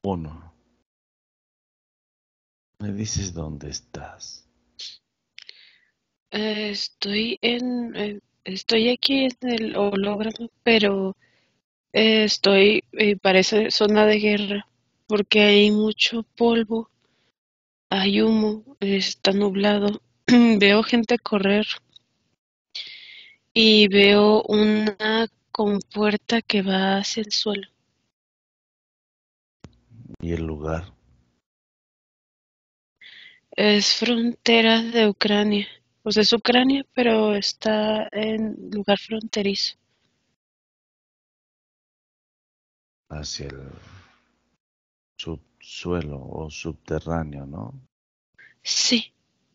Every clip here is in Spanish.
Uno, me dices dónde estás. Estoy aquí en el holograma, pero parece zona de guerra, porque hay mucho polvo, hay humo, está nublado. Veo gente correr y veo una compuerta que va hacia el suelo. Y el lugar. Es frontera de Ucrania. Pues es Ucrania, pero está en lugar fronterizo. Hacia el subsuelo o subterráneo, ¿no? Sí,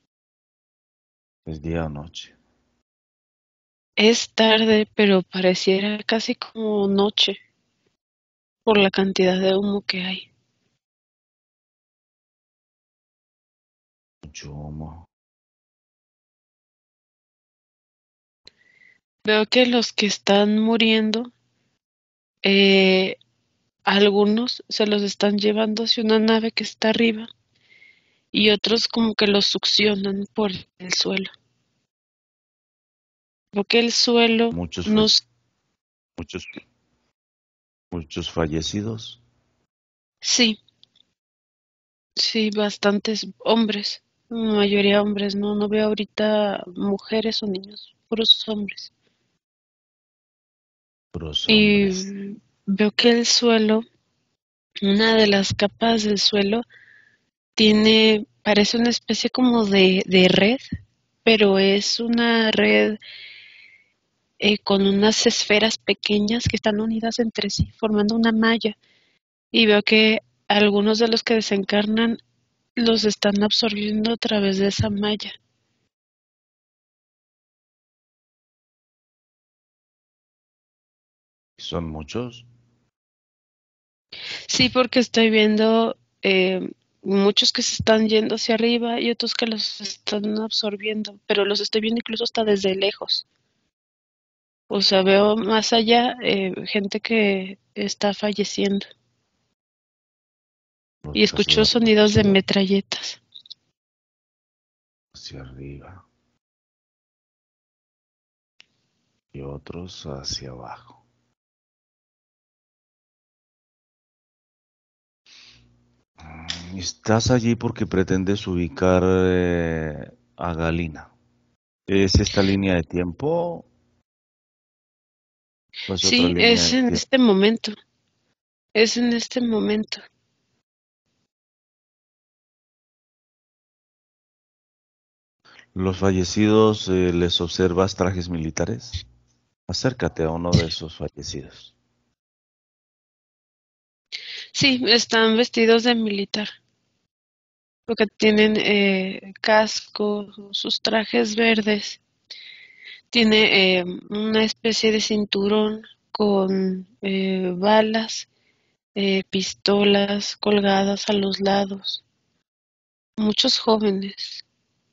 ¿Es día o noche? es tarde, pero pareciera casi como noche por la cantidad de humo que hay. Mucho humo. Veo que los que están muriendo, eh, algunos se los están llevando hacia una nave que está arriba y otros como que los succionan por el suelo. Veo que el suelo Muchos, nos... muchos, muchos fallecidos. Sí, sí, bastantes hombres, mayoría hombres, no veo ahorita mujeres o niños, puros hombres. Puros hombres. Y veo que el suelo, una de las capas del suelo, parece una especie como de red, pero es una red con unas esferas pequeñas que están unidas entre sí, formando una malla. Y veo que algunos de los que desencarnan los están absorbiendo a través de esa malla. Son muchos. Sí, porque estoy viendo muchos que se están yendo hacia arriba y otros que los están absorbiendo, pero los estoy viendo incluso hasta desde lejos. O sea, veo más allá gente que está falleciendo y Los escucho trasladan sonidos de metralletas. hacia arriba y otros hacia abajo. Estás allí porque pretendes ubicar a Galina. ¿Es esta línea de tiempo o es otra Sí, línea es de en tiempo? este momento, es en este momento. ¿Los fallecidos les observas trajes militares? Acércate a uno de esos fallecidos. Sí, están vestidos de militar, porque tienen casco, sus trajes verdes. Tiene una especie de cinturón con balas, pistolas colgadas a los lados. Muchos jóvenes.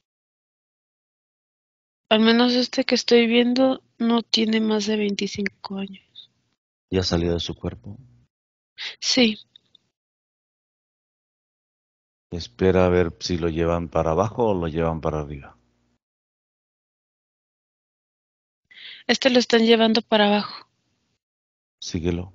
Al menos este que estoy viendo no tiene más de 25 años. ¿Ya salió de su cuerpo? Sí, Espera a ver si lo llevan para abajo o lo llevan para arriba. este lo están llevando para abajo. Síguelo.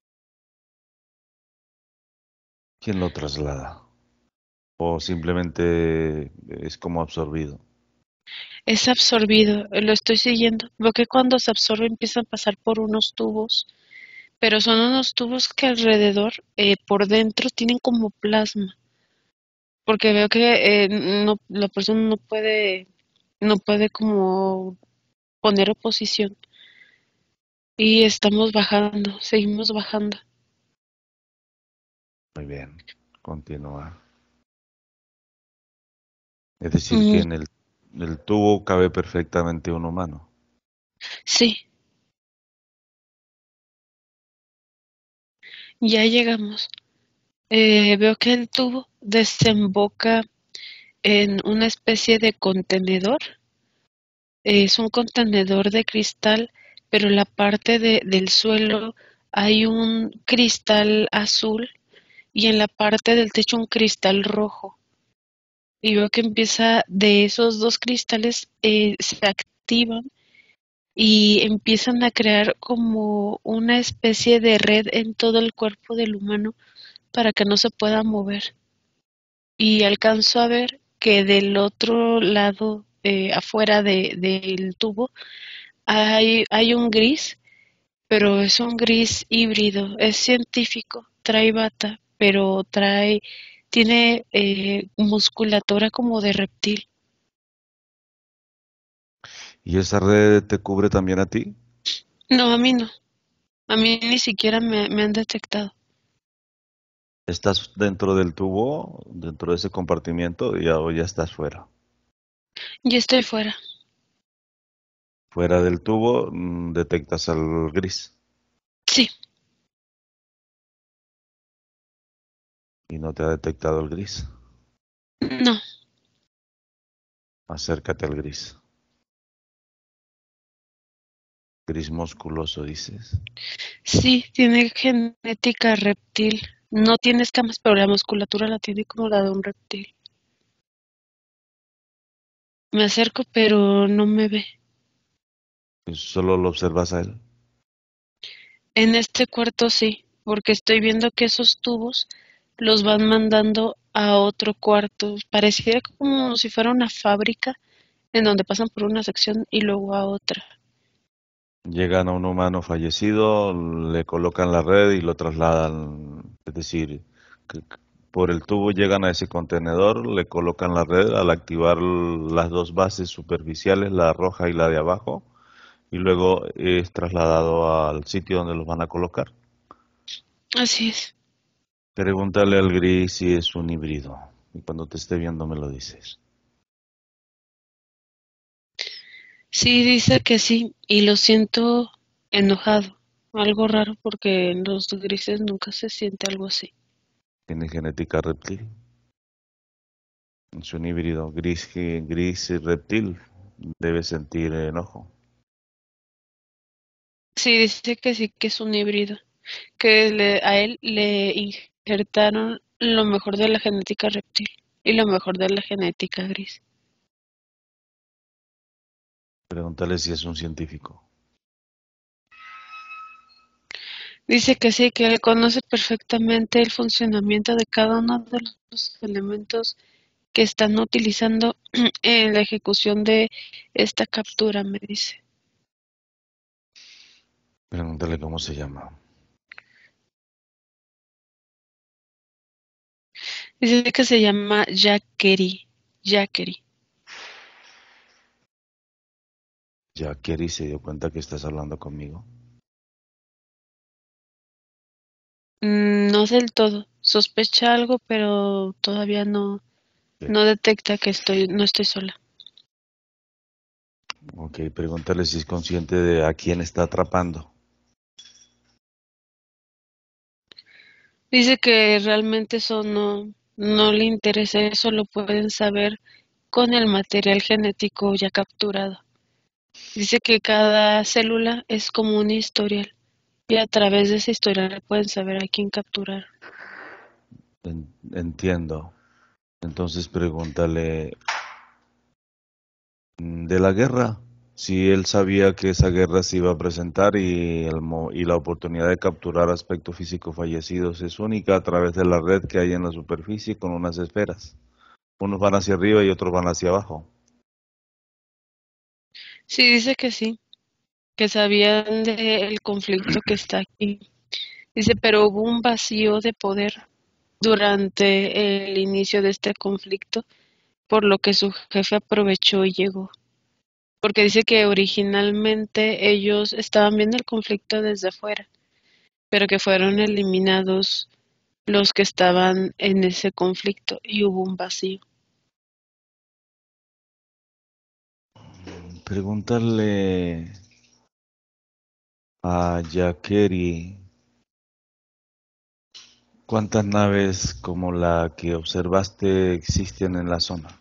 ¿Quién lo traslada? ¿O simplemente es como absorbido? Es absorbido, lo estoy siguiendo. Veo que cuando se absorbe empiezan a pasar por unos tubos, pero son unos tubos que alrededor, por dentro, tienen como plasma. Porque veo que no, la persona no puede como poner oposición. Y estamos bajando, seguimos bajando. Muy bien. Continúa. Es decir, que Mm, en el tubo cabe perfectamente un humano. sí, ya llegamos. Veo que el tubo desemboca en una especie de contenedor. Es un contenedor de cristal, pero en la parte del suelo hay un cristal azul y en la parte del techo un cristal rojo. Y veo que empieza de esos dos cristales, se activan y empiezan a crear como una especie de red en todo el cuerpo del humano para que no se pueda mover. Y alcanzo a ver que del otro lado, afuera del tubo, hay un gris, pero es un gris híbrido, es científico, trae bata, pero tiene musculatura como de reptil. ¿Y esa red te cubre también a ti? No, a mí no, a mí ni siquiera me han detectado. ¿Estás dentro del tubo, dentro de ese compartimiento, o ya estás fuera? Ya estoy fuera. Fuera del tubo, detectas al gris Sí, y no te ha detectado el gris. no, Acércate al gris. Gris musculoso, dices. sí, tiene genética reptil. No tiene escamas, pero la musculatura la tiene como la de un reptil. Me acerco, pero no me ve. Solo lo observas a él. En este cuarto sí, porque estoy viendo que esos tubos los van mandando a otro cuarto. Pareciera como si fuera una fábrica en donde pasan por una sección y luego a otra. Llegan a un humano fallecido, le colocan la red y lo trasladan. Es decir, que por el tubo llegan a ese contenedor, le colocan la red al activar las dos bases superficiales, la roja y la de abajo, y luego es trasladado al sitio donde los van a colocar. Así es. Pregúntale al gris si es un híbrido. Y cuando te esté viendo me lo dices. Sí, dice que sí, y lo siento enojado. Algo raro porque en los grises nunca se siente algo así. Tiene genética reptil. Es un híbrido gris y reptil. Debe sentir enojo. Sí, dice que sí, que es un híbrido, que a él le injertaron lo mejor de la genética reptil y lo mejor de la genética gris. Pregúntale si es un científico. Dice que sí, que él conoce perfectamente el funcionamiento de cada uno de los elementos que están utilizando en la ejecución de esta captura, me dice. Pregúntale cómo se llama. Dice que se llama Jackery. Jackery. Ya Kerry se dio cuenta que estás hablando conmigo. No del todo. Sospecha algo, pero todavía Bien. no detecta que no estoy sola. Ok, pregúntale si es consciente de a quién está atrapando. Dice que realmente eso no le interesa, eso lo pueden saber con el material genético ya capturado. Dice que cada célula es como un historial y a través de ese historial pueden saber a quién capturar. Entiendo. Entonces pregúntale de la guerra. Si él sabía que esa guerra se iba a presentar y la oportunidad de capturar aspectos físicos fallecidos es única a través de la red que hay en la superficie con unas esferas. Unos van hacia arriba y otros van hacia abajo. Sí, dice que sí, que sabían del conflicto que está aquí. Dice, pero hubo un vacío de poder durante el inicio de este conflicto, por lo que su jefe aprovechó y llegó. Porque dice que originalmente ellos estaban viendo el conflicto desde afuera, pero que fueron eliminados los que estaban en ese conflicto y hubo un vacío. Pregúntale a Yakeri cuántas naves como la que observaste existen en la zona.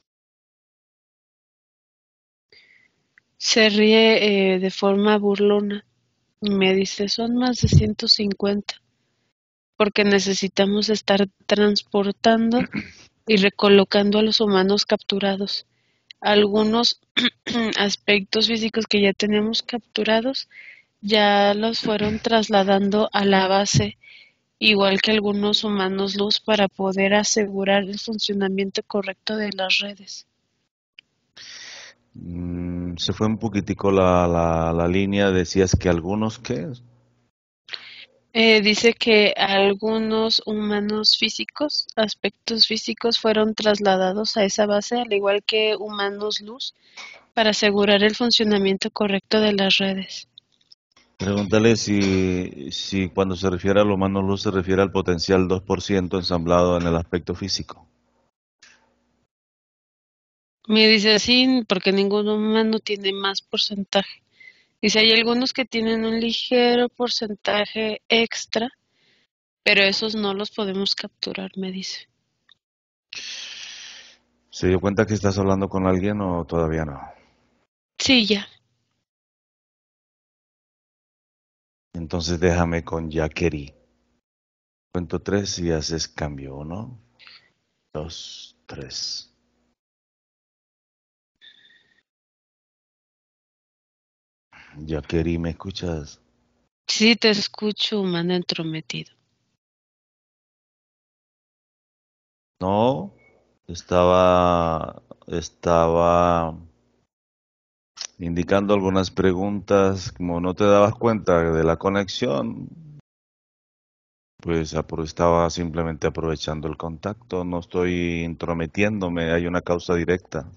Se ríe de forma burlona y me dice, son más de 150. porque necesitamos estar transportando y recolocando a los humanos capturados. Algunos aspectos físicos que ya tenemos capturados ya los fueron trasladando a la base, igual que algunos humanos luz, para poder asegurar el funcionamiento correcto de las redes. Se fue un poquitico la línea, decías que algunos, ¿qué? Dice que algunos humanos físicos, aspectos físicos, fueron trasladados a esa base, al igual que humanos luz, para asegurar el funcionamiento correcto de las redes. Pregúntale si cuando se refiere al humano luz se refiere al potencial 2% ensamblado en el aspecto físico. Me dice así porque ningún humano tiene más porcentaje. Dice, hay algunos que tienen un ligero porcentaje extra, pero esos no los podemos capturar, me dice. ¿Se dio cuenta que estás hablando con alguien o todavía no? Sí, ya. Entonces déjame con Jackery. Cuento 3 y haces cambio. 1, 2, 3. Jackery, ¿me escuchas? Sí, te escucho, humano entrometido. No, estaba indicando algunas preguntas, como no te dabas cuenta de la conexión, pues estaba simplemente aprovechando el contacto, no estoy intrometiéndome, hay una causa directa.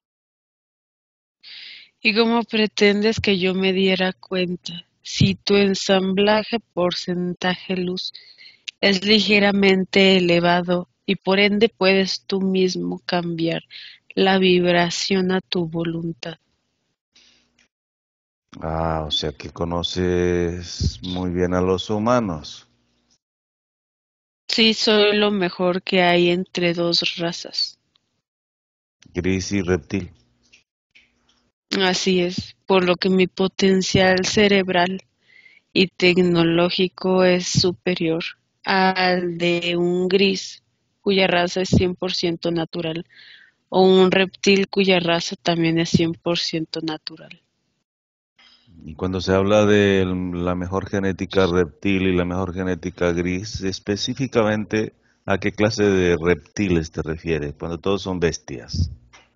¿Y cómo pretendes que yo me diera cuenta si tu ensamblaje porcentaje luz es ligeramente elevado y por ende puedes tú mismo cambiar la vibración a tu voluntad? Ah, o sea que conoces muy bien a los humanos, Sí, soy lo mejor que hay entre dos razas. gris y reptil. Así es, por lo que mi potencial cerebral y tecnológico es superior al de un gris cuya raza es 100% natural o un reptil cuya raza también es 100% natural. Y cuando se habla de la mejor genética reptil y la mejor genética gris, específicamente, ¿a qué clase de reptiles te refieres? Cuando todos son bestias.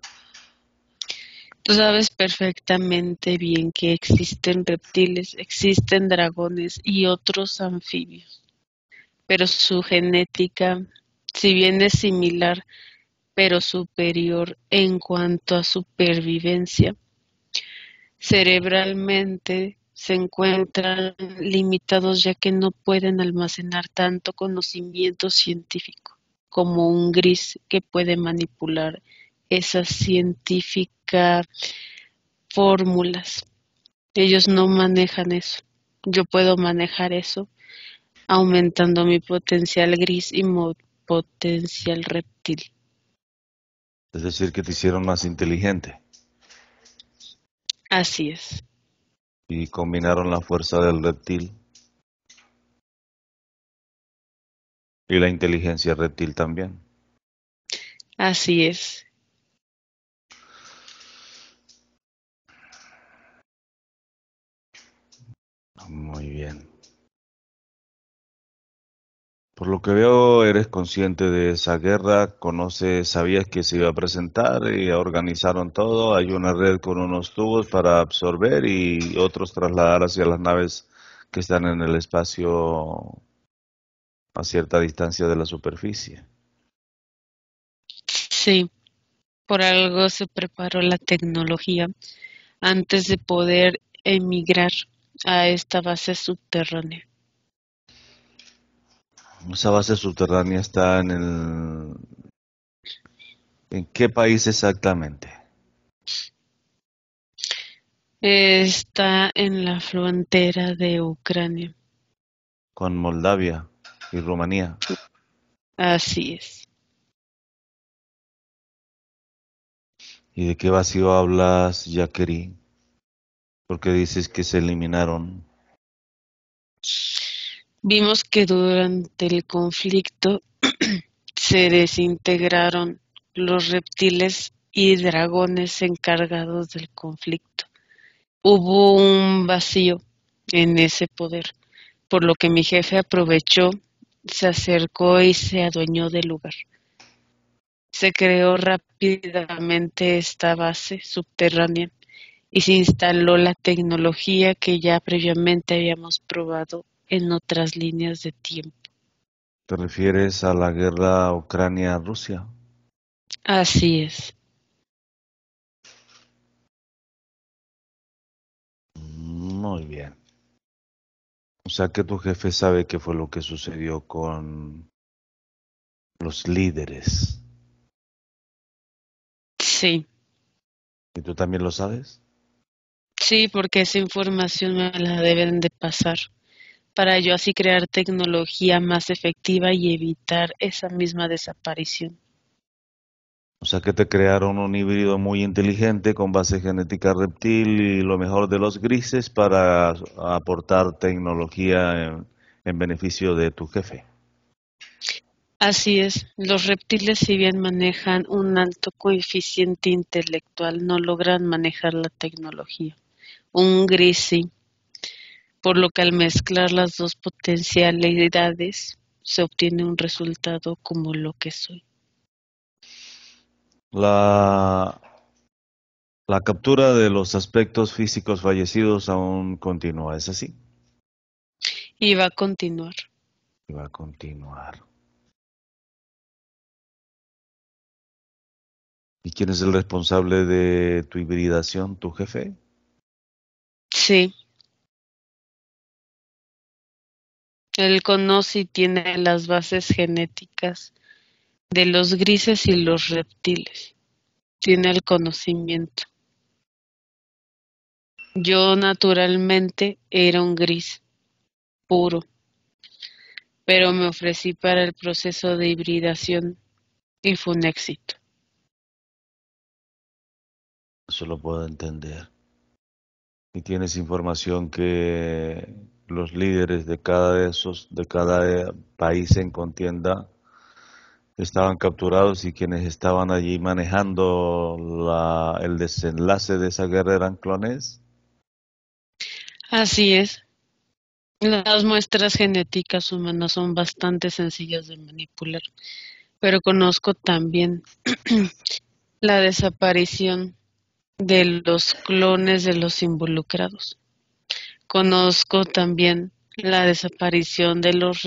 Tú sabes perfectamente bien que existen reptiles, existen dragones y otros anfibios, pero su genética, si bien es similar, pero superior en cuanto a supervivencia, cerebralmente se encuentran limitados ya que no pueden almacenar tanto conocimiento científico como un gris que puede manipular esas científicas fórmulas. Ellos no manejan eso. Yo puedo manejar eso aumentando mi potencial gris y potencial reptil. Es decir, que te hicieron más inteligente Así es, y combinaron la fuerza del reptil y la inteligencia reptil también. así es. Muy bien. Por lo que veo, eres consciente de esa guerra, conoces, sabías que se iba a presentar y organizaron todo. Hay una red con unos tubos para absorber y otros trasladar hacia las naves que están en el espacio a cierta distancia de la superficie. Sí, por algo se preparó la tecnología antes de poder emigrar a esta base subterránea. Esa base subterránea está ¿en qué país exactamente? Está en la frontera de Ucrania. Con Moldavia y Rumanía. Así es. ¿Y de qué vacío hablas, Jacqueline? Porque dices que se eliminaron. Vimos que durante el conflicto se desintegraron los reptiles y dragones encargados del conflicto. Hubo un vacío en ese poder, por lo que mi jefe aprovechó, se acercó y se adueñó del lugar. Se creó rápidamente esta base subterránea y se instaló la tecnología que ya previamente habíamos probado en otras líneas de tiempo. ¿Te refieres a la guerra Ucrania-Rusia? Así es. Muy bien. O sea que tu jefe sabe qué fue lo que sucedió con los líderes. Sí, ¿Y tú también lo sabes? sí, porque esa información me la deben de pasar para yo así crear tecnología más efectiva y evitar esa misma desaparición. O sea que te crearon un híbrido muy inteligente con base genética reptil y lo mejor de los grises para aportar tecnología en beneficio de tu jefe. Así es, los reptiles si bien manejan un alto coeficiente intelectual, no logran manejar la tecnología. Un gris sí, por lo que al mezclar las dos potencialidades se obtiene un resultado como lo que soy. La, la captura de los aspectos físicos fallecidos aún continúa, ¿es así? Y va a continuar. Y va a continuar. ¿Y quién es el responsable de tu hibridación, tu jefe? Sí, él conoce y tiene las bases genéticas de los grises y los reptiles. Tiene el conocimiento. Yo naturalmente era un gris puro, pero me ofrecí para el proceso de hibridación y fue un éxito. Eso lo puedo entender. Y tienes información que los líderes de cada país en contienda estaban capturados y quienes estaban allí manejando el desenlace de esa guerra eran clones. Así es. Las muestras genéticas humanas son bastante sencillas de manipular, pero conozco también la desaparición de los clones de los involucrados. Conozco también la desaparición de los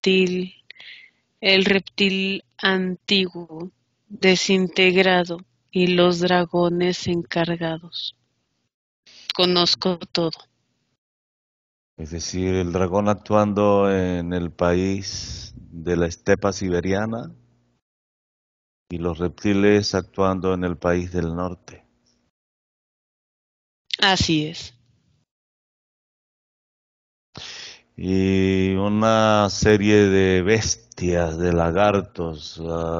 el reptil antiguo, desintegrado y los dragones encargados. Conozco todo. Es decir, el dragón actuando en el país de la estepa siberiana y los reptiles actuando en el país del norte. Así es. Y una serie de bestias, de lagartos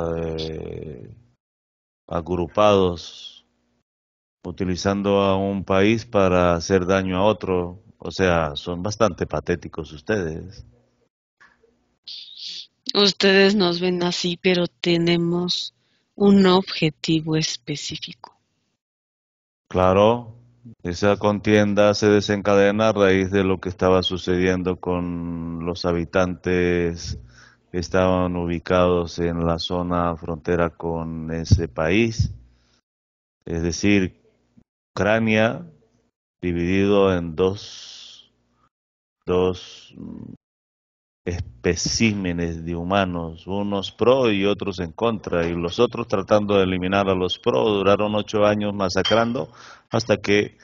agrupados, utilizando a un país para hacer daño a otro. O sea, son bastante patéticos ustedes. Ustedes nos ven así, pero tenemos un objetivo específico. Claro, esa contienda se desencadena a raíz de lo que estaba sucediendo con los habitantes que estaban ubicados en la zona frontera con ese país. Es decir, Ucrania dividido en dos especímenes de humanos, unos pro y otros en contra, y los otros tratando de eliminar a los pro, duraron 8 años masacrando hasta que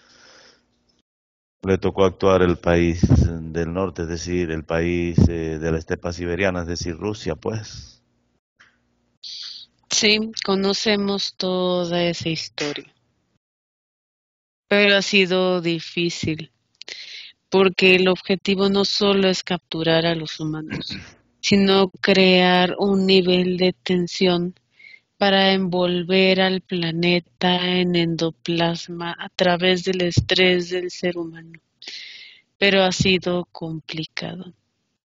le tocó actuar el país del norte, es decir, el país de la estepa siberiana, es decir, Rusia, pues. Sí, conocemos toda esa historia, pero ha sido difícil, porque el objetivo no solo es capturar a los humanos, sino crear un nivel de tensión para envolver al planeta en endoplasma a través del estrés del ser humano. Pero ha sido complicado.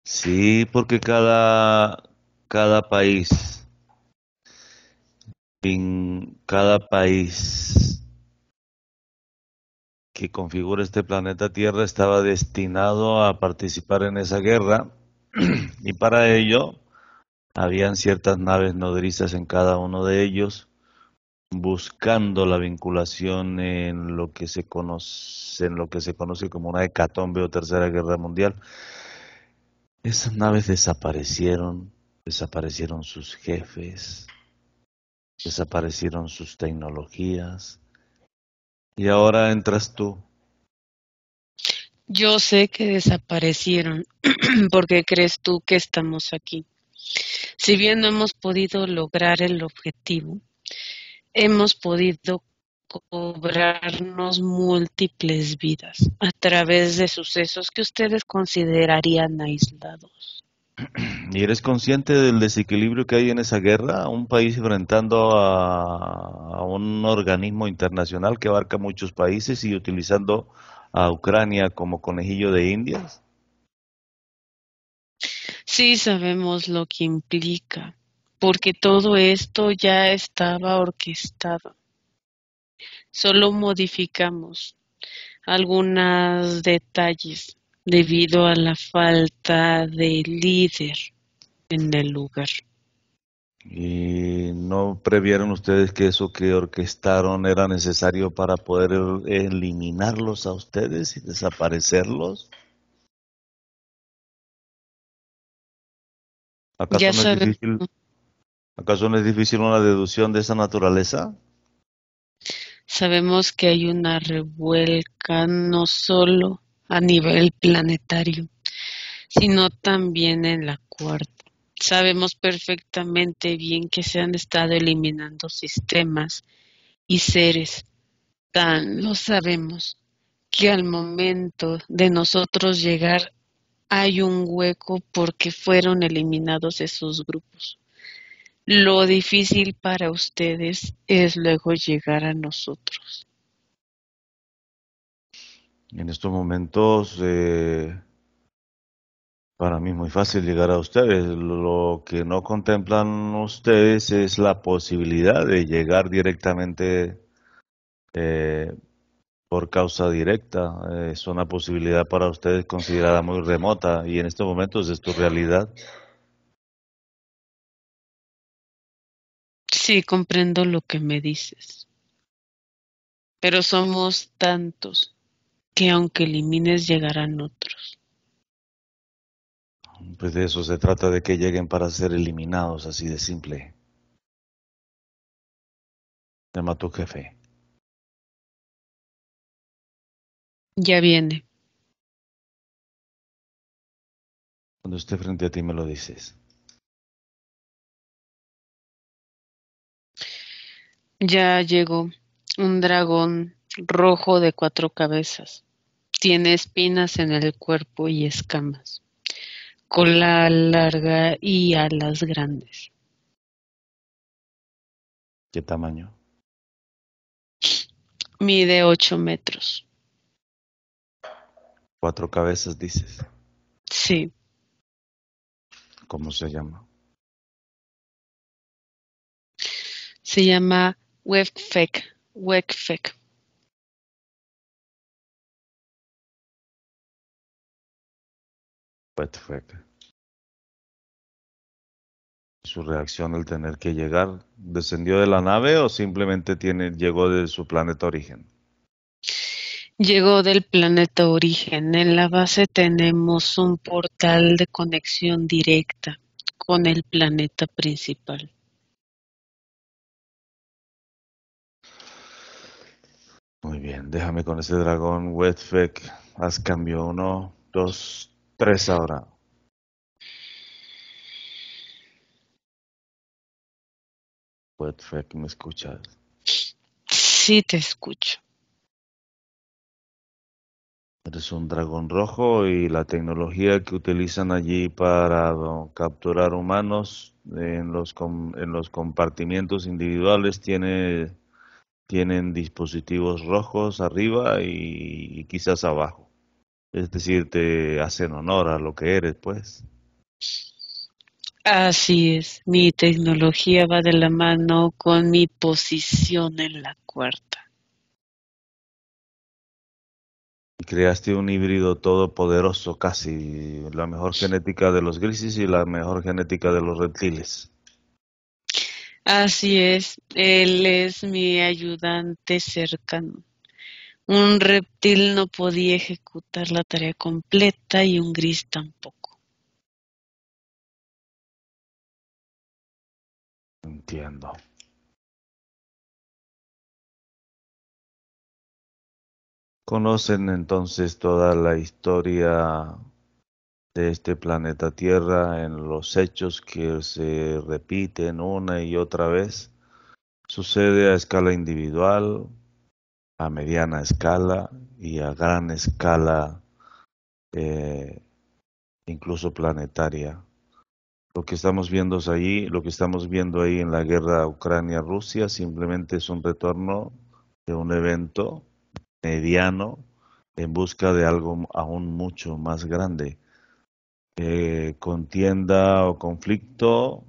Sí, porque cada país, cada país que configura este planeta Tierra estaba destinado a participar en esa guerra y para ello habían ciertas naves nodrizas en cada uno de ellos buscando la vinculación en lo que se conoce como una hecatombe o tercera guerra mundial. Esas naves desaparecieron sus jefes, desaparecieron sus tecnologías y ahora entras tú. Yo sé que desaparecieron. ¿Por qué crees tú que estamos aquí? Si bien no hemos podido lograr el objetivo, hemos podido cobrarnos múltiples vidas a través de sucesos que ustedes considerarían aislados. ¿Y eres consciente del desequilibrio que hay en esa guerra? Un país enfrentando a un organismo internacional que abarca muchos países y utilizando a Ucrania como conejillo de Indias. Sí sabemos lo que implica, porque todo esto ya estaba orquestado. Solo modificamos algunos detalles debido a la falta de líder en el lugar. ¿Y no previeron ustedes que eso que orquestaron era necesario para poder eliminarlos a ustedes y desaparecerlos? Ya ¿Acaso no es sabemos, difícil, acaso no es difícil una deducción de esa naturaleza? sabemos que hay una revuelca no solo a nivel planetario, sino también en la cuarta. Sabemos perfectamente bien que se han estado eliminando sistemas y seres. Tan lo sabemos que al momento de nosotros llegar hay un hueco porque fueron eliminados esos grupos. Lo difícil para ustedes es luego llegar a nosotros. En estos momentos, para mí es muy fácil llegar a ustedes. Lo que no contemplan ustedes es la posibilidad de llegar directamente eh, por causa directa. Es una posibilidad para ustedes considerada muy remota y en estos momentos es tu realidad. Sí, comprendo lo que me dices, pero somos tantos que aunque elimines llegarán otros. Pues de eso se trata, de que lleguen para ser eliminados, así de simple. Llama a tu jefe. Ya viene, Cuando esté frente a ti me lo dices. ya llegó un dragón rojo de 4 cabezas. Tiene espinas en el cuerpo y escamas, cola larga y alas grandes. ¿Qué tamaño? Mide 8 metros. 4 cabezas, dices. Sí, ¿Cómo se llama? se llama Wefek. Wefek. Wetfek. Su reacción al tener que llegar, ¿descendió de la nave o simplemente llegó de su planeta origen? Llegó del planeta Origen. En la base tenemos un portal de conexión directa con el planeta principal. Muy bien, déjame con ese dragón Wetfek. Haz cambio 1, 2, 3 ahora. Wetfek, ¿me escuchas? Sí, te escucho. Eres un dragón rojo y la tecnología que utilizan allí para capturar humanos en los compartimientos individuales tienen dispositivos rojos arriba y quizás abajo. Es decir, te hacen honor a lo que eres, pues. Así es, mi tecnología va de la mano con mi posición en la cuarta. Y creaste un híbrido todopoderoso, casi la mejor genética de los grises y la mejor genética de los reptiles. Así es, él es mi ayudante cercano. Un reptil no podía ejecutar la tarea completa y un gris tampoco. Entiendo. ¿Conocen entonces toda la historia de este planeta Tierra en los hechos que se repiten una y otra vez? Sucede a escala individual, a mediana escala y a gran escala, eh, incluso planetaria. Lo que estamos viendo allí, lo que estamos viendo ahí en la guerra Ucrania-Rusia, simplemente es un retorno de un evento mediano en busca de algo aún mucho más grande. Contienda o conflicto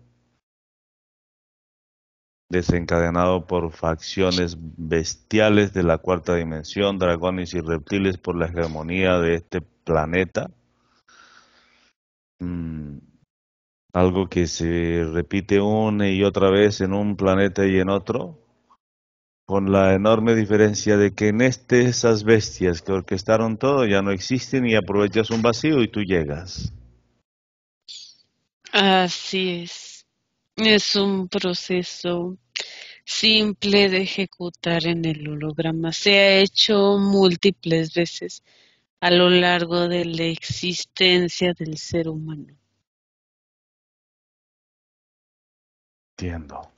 desencadenado por facciones bestiales de la cuarta dimensión, dragones y reptiles por la hegemonía de este planeta. Mm, algo que se repite una y otra vez en un planeta y en otro, con la enorme diferencia de que en esas bestias que orquestaron todo ya no existen y aprovechas un vacío y tú llegas. Así es. Es un proceso simple de ejecutar en el holograma. Se ha hecho múltiples veces a lo largo de la existencia del ser humano. Entiendo.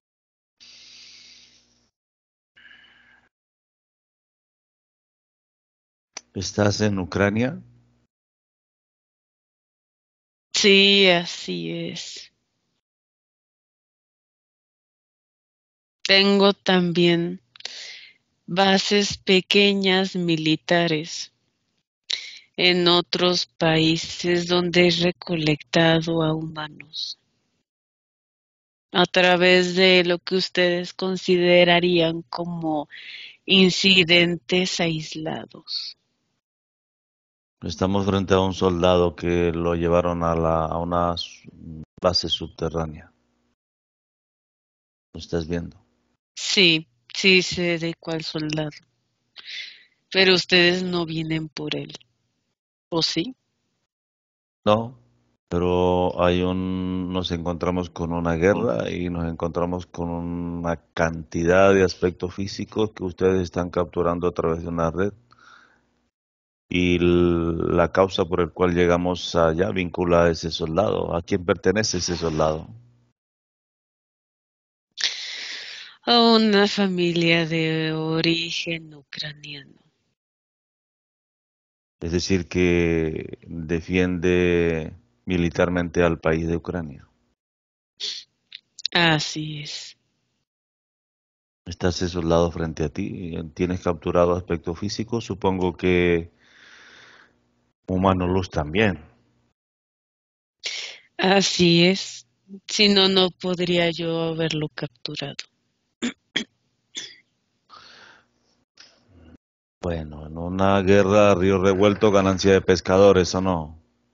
¿Estás en Ucrania? Sí, así es. Tengo también bases pequeñas militares en otros países donde he recolectado a humanos a través de lo que ustedes considerarían como incidentes aislados. Estamos frente a un soldado que lo llevaron a una base subterránea. ¿Lo estás viendo? Sí, sí sé de cuál soldado, pero ustedes no vienen por él, ¿o sí? No, pero nos encontramos con una guerra y nos encontramos con una cantidad de aspectos físicos que ustedes están capturando a través de una red y la causa por el cual llegamos allá vincula a ese soldado. ¿A quién pertenece ese soldado? A una familia de origen ucraniano. Es decir, que defiende militarmente al país de Ucrania. Así es. Está ese soldado frente a ti, tienes capturado aspecto físico, supongo que humano luz también. Así es. Si no, no podría yo haberlo capturado. Bueno, en una guerra a río revuelto, ganancia de pescadores o no.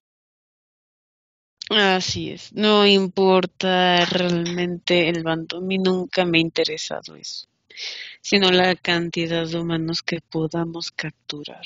Así es. No importa realmente el bando. A mí nunca me ha interesado eso, sino la cantidad de humanos que podamos capturar.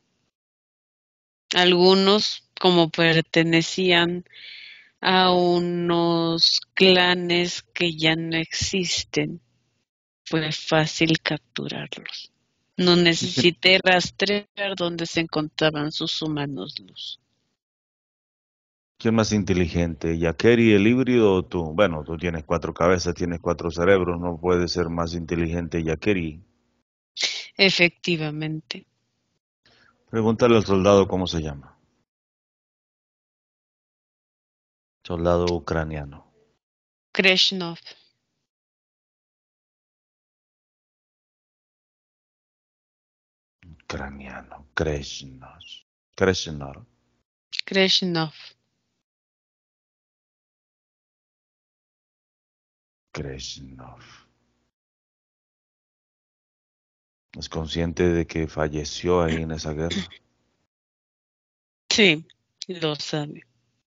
Algunos, como pertenecían a unos clanes que ya no existen, fue fácil capturarlos. No ¿Y quién, necesité rastrear dónde se encontraban sus humanos luz. quién más inteligente, Yakeri el híbrido o tú? Bueno, tú tienes cuatro cabezas, tienes cuatro cerebros, no puede ser más inteligente Yakeri. Efectivamente. Pregúntale al soldado cómo se llama. Soldado ucraniano. Krishnov. Ucraniano, Kreshnos. Krishnov. Krishnov. Krishnov. ¿Es consciente de que falleció ahí en esa guerra? Sí, lo sabe.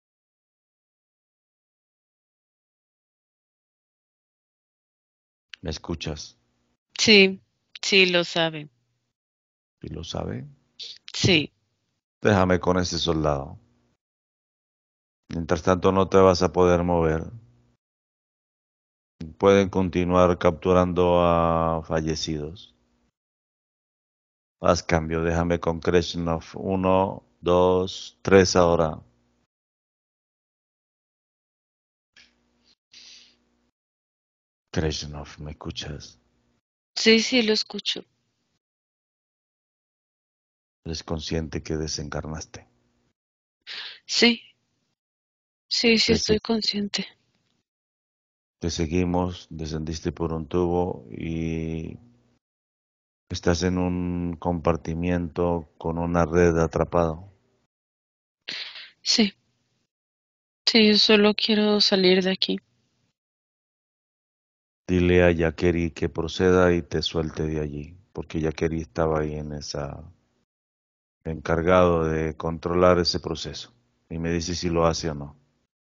¿Me escuchas? Sí, sí, lo sabe. ¿Y lo sabe? Sí, Déjame con ese soldado. Mientras tanto no te vas a poder mover. Pueden continuar capturando a fallecidos. Haz cambio, déjame con Krishnov. 1, 2, 3 ahora. Krishnov, ¿me escuchas? sí, sí, lo escucho. ¿Eres consciente que desencarnaste? Sí, sí, sí, Te, estoy consciente. te seguimos, descendiste por un tubo y estás en un compartimiento con una red atrapado. Sí, sí, yo solo quiero salir de aquí. Dile a Yakeri que proceda y te suelte de allí, porque Yakeri estaba ahí en esa, encargado de controlar ese proceso. Y me dice si lo hace o no.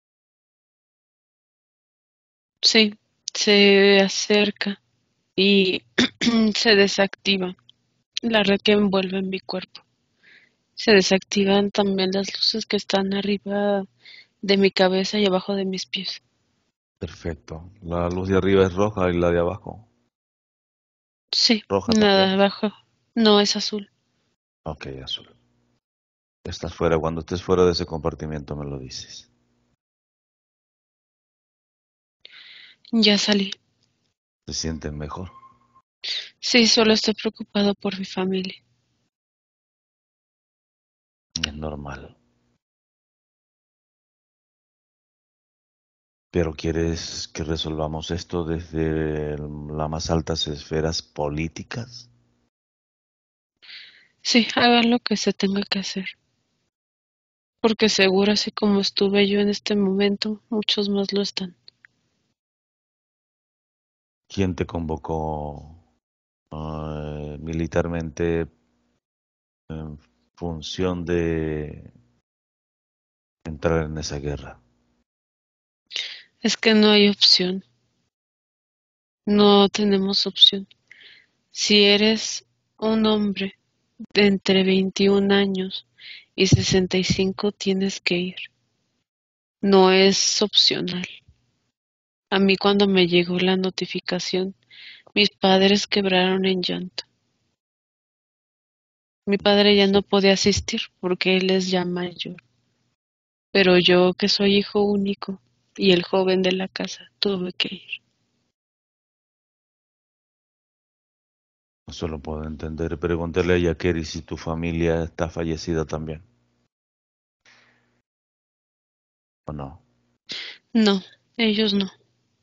Sí, se acerca y se desactiva la red que envuelve mi cuerpo. Se desactivan también las luces que están arriba de mi cabeza y abajo de mis pies. Perfecto. La luz de arriba es roja y la de abajo. Sí, Roja nada también. abajo. No es azul. Ok, azul. Estás fuera. Cuando estés fuera de ese compartimiento me lo dices. Ya salí. ¿Te sientes mejor? Sí, solo estoy preocupado por mi familia. Es normal. Pero ¿quieres que resolvamos esto desde las más altas esferas políticas? Sí, hagan lo que se tenga que hacer. Porque seguro, así como estuve yo en este momento, muchos más lo están. ¿Quién te convocó militarmente en función de entrar en esa guerra? Es que no hay opción. No tenemos opción. Si eres un hombre de entre 21 años y 65, tienes que ir. No es opcional. A mí cuando me llegó la notificación, mis padres quebraron en llanto. Mi padre ya no podía asistir porque él es ya mayor. Pero yo, que soy hijo único y el joven de la casa, tuve que ir. No solo puedo entender. Pregúntale a Yakeri si tu familia está fallecida también. ¿O no? No, ellos no.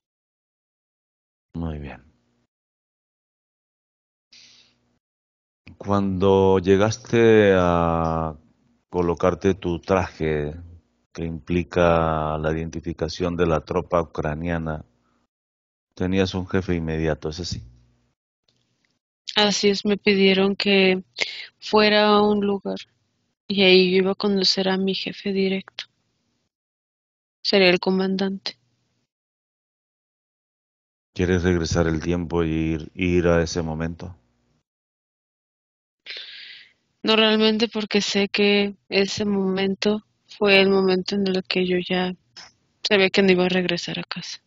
Muy bien. Cuando llegaste a colocarte tu traje que implica la identificación de la tropa ucraniana, tenías un jefe inmediato, ¿es así? Así es, me pidieron que fuera a un lugar y ahí yo iba a conocer a mi jefe directo. Sería el comandante. ¿Quieres regresar el tiempo y ir a ese momento? No realmente porque sé que ese momento fue el momento en el que yo ya sabía que no iba a regresar a casa.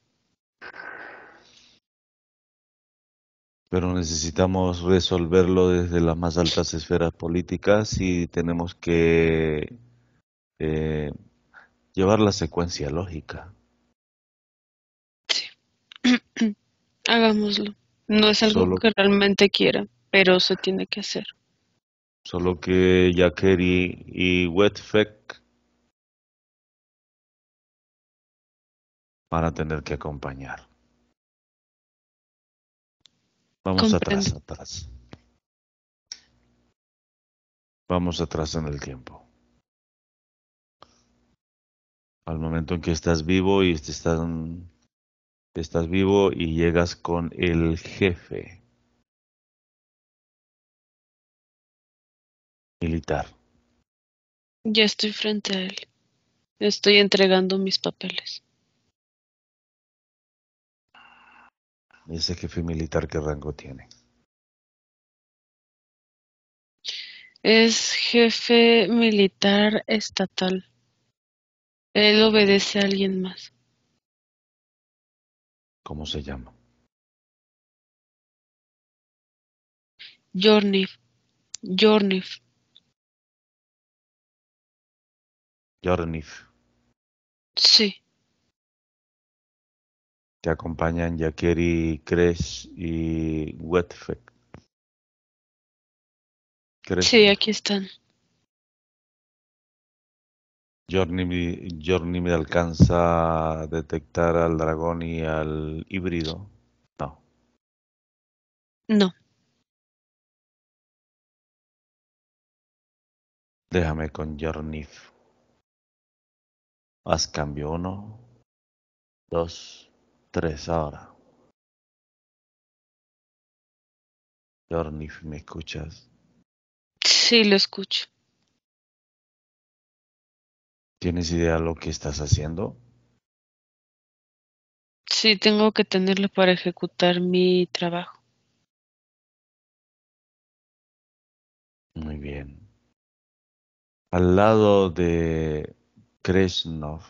Pero necesitamos resolverlo desde las más altas esferas políticas y tenemos que eh, llevar la secuencia lógica. Sí, hagámoslo. No es algo Solo, que realmente quiera, pero se tiene que hacer. solo que Yakeri y Wetfek van a tener que acompañar. Vamos Comprendo. atrás, atrás. Vamos atrás en el tiempo. Al momento en que estás vivo y estás vivo y llegas con el jefe militar. Ya estoy frente a él. Estoy entregando mis papeles. Ese jefe militar, ¿qué rango tiene? Es jefe militar estatal. Él obedece a alguien más. ¿Cómo se llama? Jornif. Jornif. Jornif. Sí, Te acompañan Yakeri, Kresh y Wetfek. sí, Kresnov. aquí están. Journey me alcanza a detectar al dragón y al híbrido. No, No. déjame con Journey. Haz cambio 1, 2, 3 ahora. Journey, ¿me escuchas? Sí, lo escucho. ¿Tienes idea de lo que estás haciendo? Sí, tengo que tenerlo para ejecutar mi trabajo. Muy bien. Al lado de Kresnov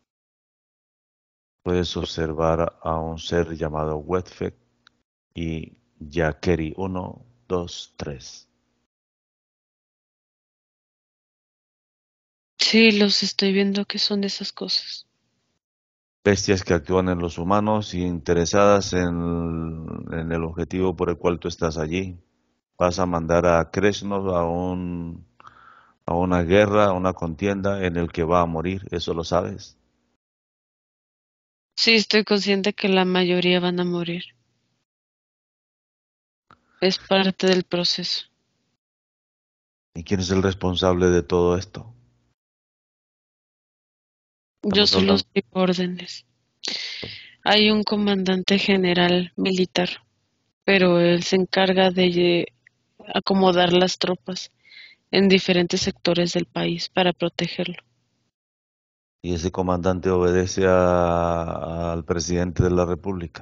puedes observar a un ser llamado Wetfek y Yakeri 1, 2, 3. Sí, los estoy viendo que son esas cosas. Bestias que actúan en los humanos y interesadas en el objetivo por el cual tú estás allí. Vas a mandar a Kresnov a una guerra, a una contienda en el que va a morir, eso lo sabes. Sí, estoy consciente que la mayoría van a morir. Es parte del proceso. ¿Y quién es el responsable de todo esto? Yo Estamos solo hablando. doy órdenes. Hay un comandante general militar, pero él se encarga de acomodar las tropas en diferentes sectores del país para protegerlo. Y ese comandante obedece al presidente de la República.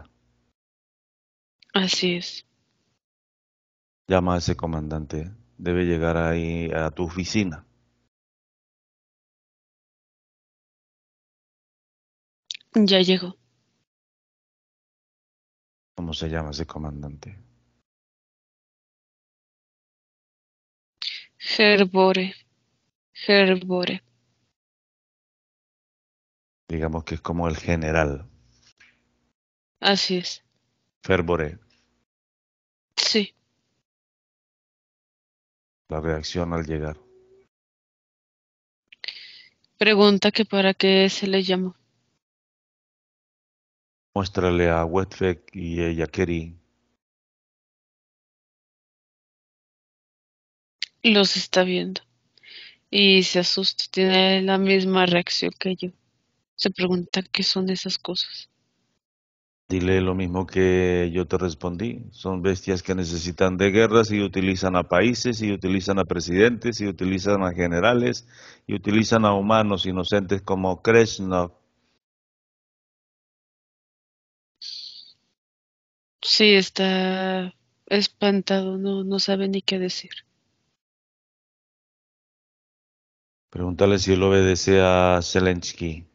Así es. Llama a ese comandante. Debe llegar ahí a tu oficina. Ya llegó. ¿Cómo se llama ese comandante? Gerbore, Gerbore. Digamos que es como el general. Así es. Fervore. Sí. La reacción al llegar. Pregunta que para qué se le llamó. Muéstrale a Wetfek y a Yakeri. Los está viendo y se asusta. Tiene la misma reacción que yo. Se pregunta qué son esas cosas. Dile lo mismo que yo te respondí. Son bestias que necesitan de guerras y utilizan a países y utilizan a presidentes y utilizan a generales y utilizan a humanos inocentes como Kresnov. Sí, está espantado, no sabe ni qué decir. Pregúntale si él obedece a Zelensky,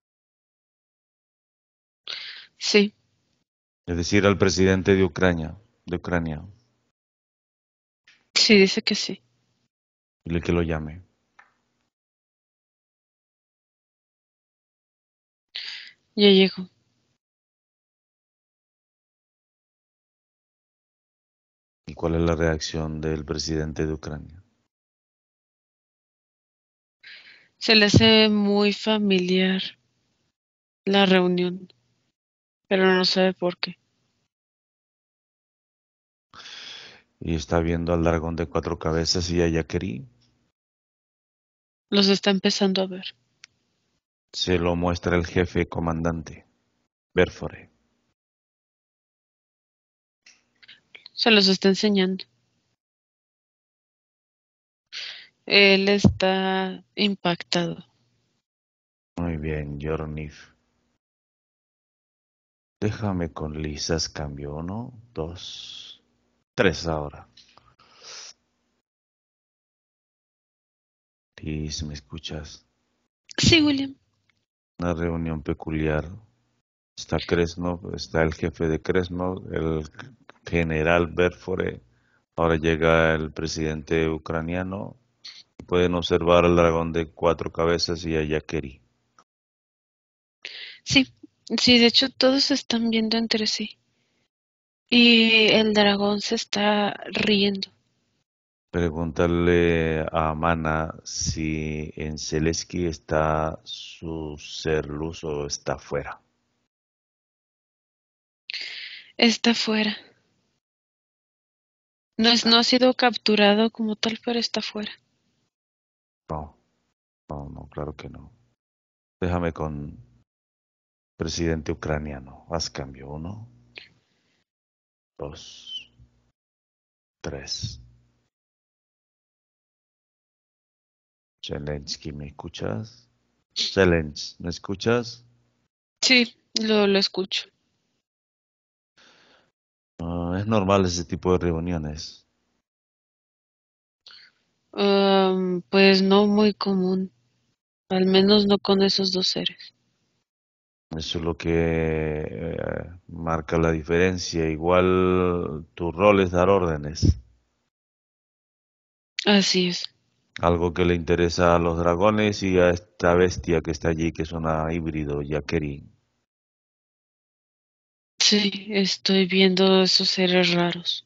Sí, es decir, al presidente de Ucrania, de Ucrania. sí, dice que sí. Dile que lo llame. Ya llegó. ¿Y cuál es la reacción del presidente de Ucrania? Se le hace muy familiar la reunión, pero no sabe por qué. Y está viendo al dragón de cuatro cabezas y a Yakeri. Los está empezando a ver. Se lo muestra el jefe comandante, Berfore. Se los está enseñando. Él está impactado. Muy bien, Jornif. Déjame con lisas, cambio 1, 2, 3 ahora. Liz, ¿me escuchas? Sí, William. Una reunión peculiar. Está Kresnov, está el jefe de Kresnov, el general Berfore. Ahora llega el presidente ucraniano. Pueden observar al dragón de 4 cabezas y a Yakeri. Sí, sí, de hecho todos se están viendo entre sí. Y el dragón se está riendo. Pregúntale a Mana si en Zelensky está su ser luz o está fuera. Está fuera. No ha sido capturado como tal, pero está fuera. No, no, no, claro que no. Déjame con presidente ucraniano. Haz cambio. 1, 2, 3. Zelensky, ¿me escuchas? Zelensky, ¿me escuchas? Sí, lo escucho. Es normal ese tipo de reuniones. Pues no muy común. Al menos no con esos dos seres. Eso es lo que marca la diferencia. Igual tu rol es dar órdenes. Así es. Algo que le interesa a los dragones y a esta bestia que está allí, que es una híbrido, Yakeri. Sí, estoy viendo esos seres raros.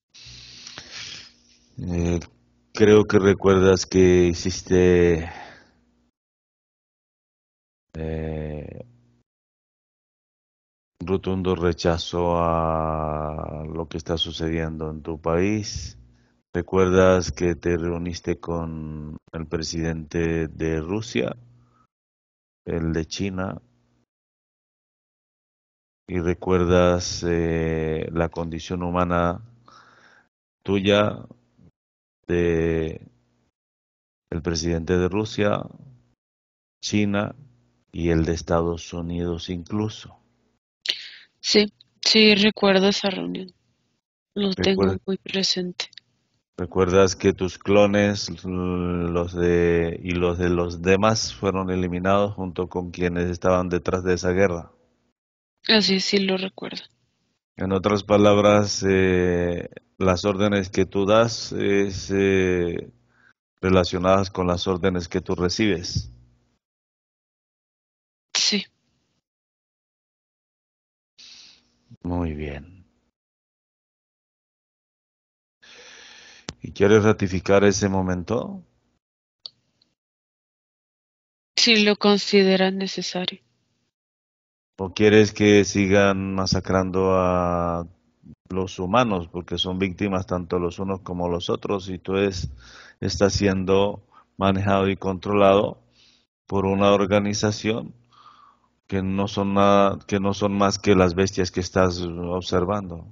Eh, Creo que recuerdas que hiciste eh, rotundo rechazo a lo que está sucediendo en tu país. ¿Recuerdas que te reuniste con el presidente de Rusia, el de China, y recuerdas la condición humana tuya, de el presidente de Rusia, China y el de Estados Unidos incluso? Sí, sí, recuerdo esa reunión. Lo tengo Recuer- muy presente. ¿Recuerdas que tus clones, y los de los demás fueron eliminados junto con quienes estaban detrás de esa guerra? Así sí lo recuerdo. En otras palabras, las órdenes que tú das es relacionadas con las órdenes que tú recibes. Sí, Muy bien. ¿Y quieres ratificar ese momento? sí lo consideran necesario. ¿O quieres que sigan masacrando a los humanos? Porque son víctimas tanto los unos como los otros y estás siendo manejado y controlado por una organización que no son nada, que no son más que las bestias que estás observando.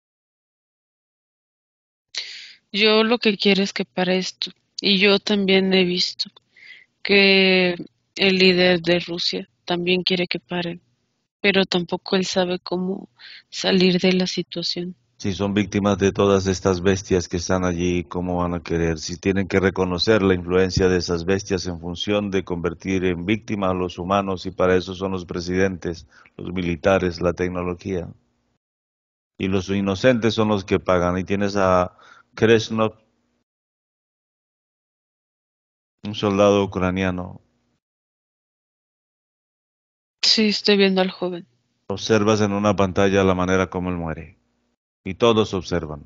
Yo lo que quiero es que pare esto. Y yo también he visto que el líder de Rusia también quiere que paren, pero tampoco él sabe cómo salir de la situación. Si son víctimas de todas estas bestias que están allí, ¿cómo van a querer? Si tienen que reconocer la influencia de esas bestias en función de convertir en víctimas a los humanos, y para eso son los presidentes, los militares, la tecnología. Y los inocentes son los que pagan. Y tienes a Kresnov, un soldado ucraniano. Sí, estoy viendo al joven. Observas en una pantalla la manera como él muere. Y todos observan.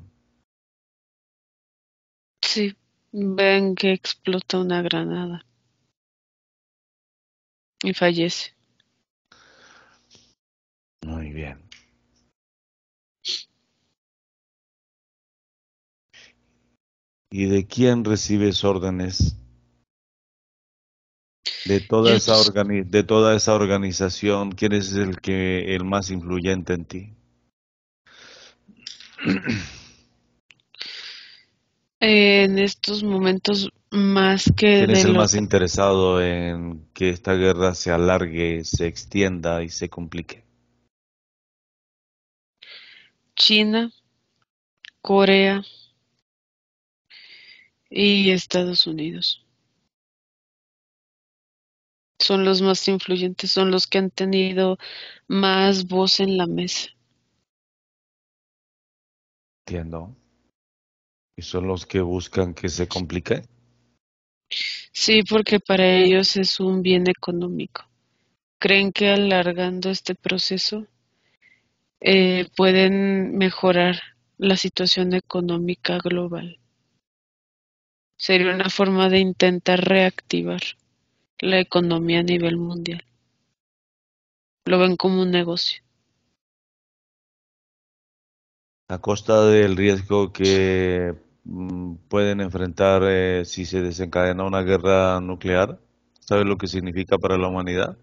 Sí, ven que explota una granada y fallece. Muy bien. ¿Y de quién recibes órdenes? Yo, De toda esa organización, ¿quién es el más influyente en ti? en estos momentos, más que ¿Quién es de el lo más interesado en que esta guerra se alargue, se extienda y se complique? China, Corea y Estados Unidos son los más influyentes, son los que han tenido más voz en la mesa. Entiendo. ¿Y son los que buscan que se complique? Sí, porque para ellos es un bien económico. Creen que alargando este proceso pueden mejorar la situación económica global. Sería una forma de intentar reactivar la economía a nivel mundial. Lo ven como un negocio. A costa del riesgo que pueden enfrentar si se desencadena una guerra nuclear. ¿Sabes lo que significa para la humanidad?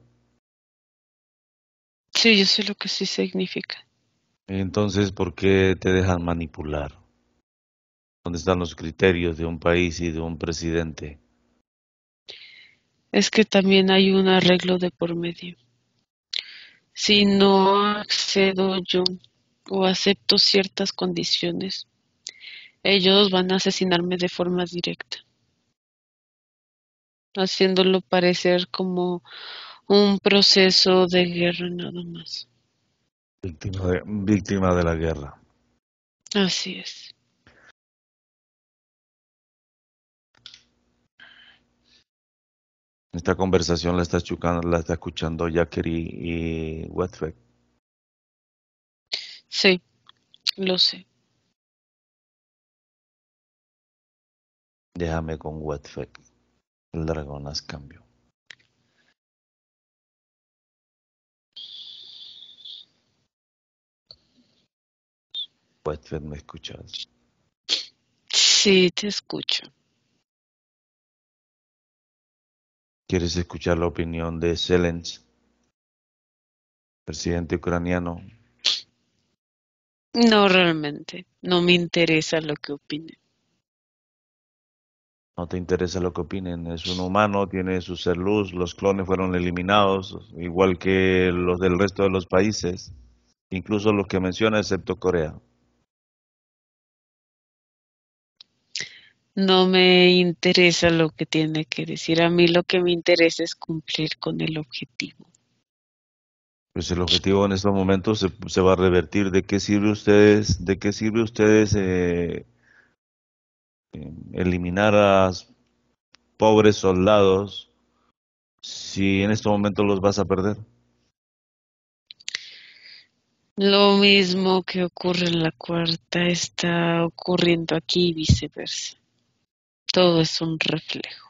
Sí, yo sé lo que sí significa. Entonces, ¿por qué te dejan manipular? ¿Dónde están los criterios de un país y de un presidente? Es que también hay un arreglo de por medio. Si no accedo yo o acepto ciertas condiciones, ellos van a asesinarme de forma directa, haciéndolo parecer como un proceso de guerra nada más. Víctima de la guerra. Así es. Esta conversación la está escuchando Jackery y Wetfeld. Sí, lo sé. Déjame con Wetfeld. El dragón haz cambio. Wetfeld, ¿me escuchas? Sí, te escucho. ¿Quieres escuchar la opinión de Zelensky, presidente ucraniano? No realmente. No me interesa lo que opine. No te interesa lo que opinen. Es un humano, tiene su ser luz. Los clones fueron eliminados, igual que los del resto de los países, incluso los que menciona, excepto Corea. No me interesa lo que tiene que decir. A mí lo que me interesa es cumplir con el objetivo. Pues el objetivo en estos momentos se va a revertir. De qué sirve ustedes eliminar a pobres soldados si en estos momentos los vas a perder? Lo mismo que ocurre en la cuarta está ocurriendo aquí y viceversa. Todo es un reflejo.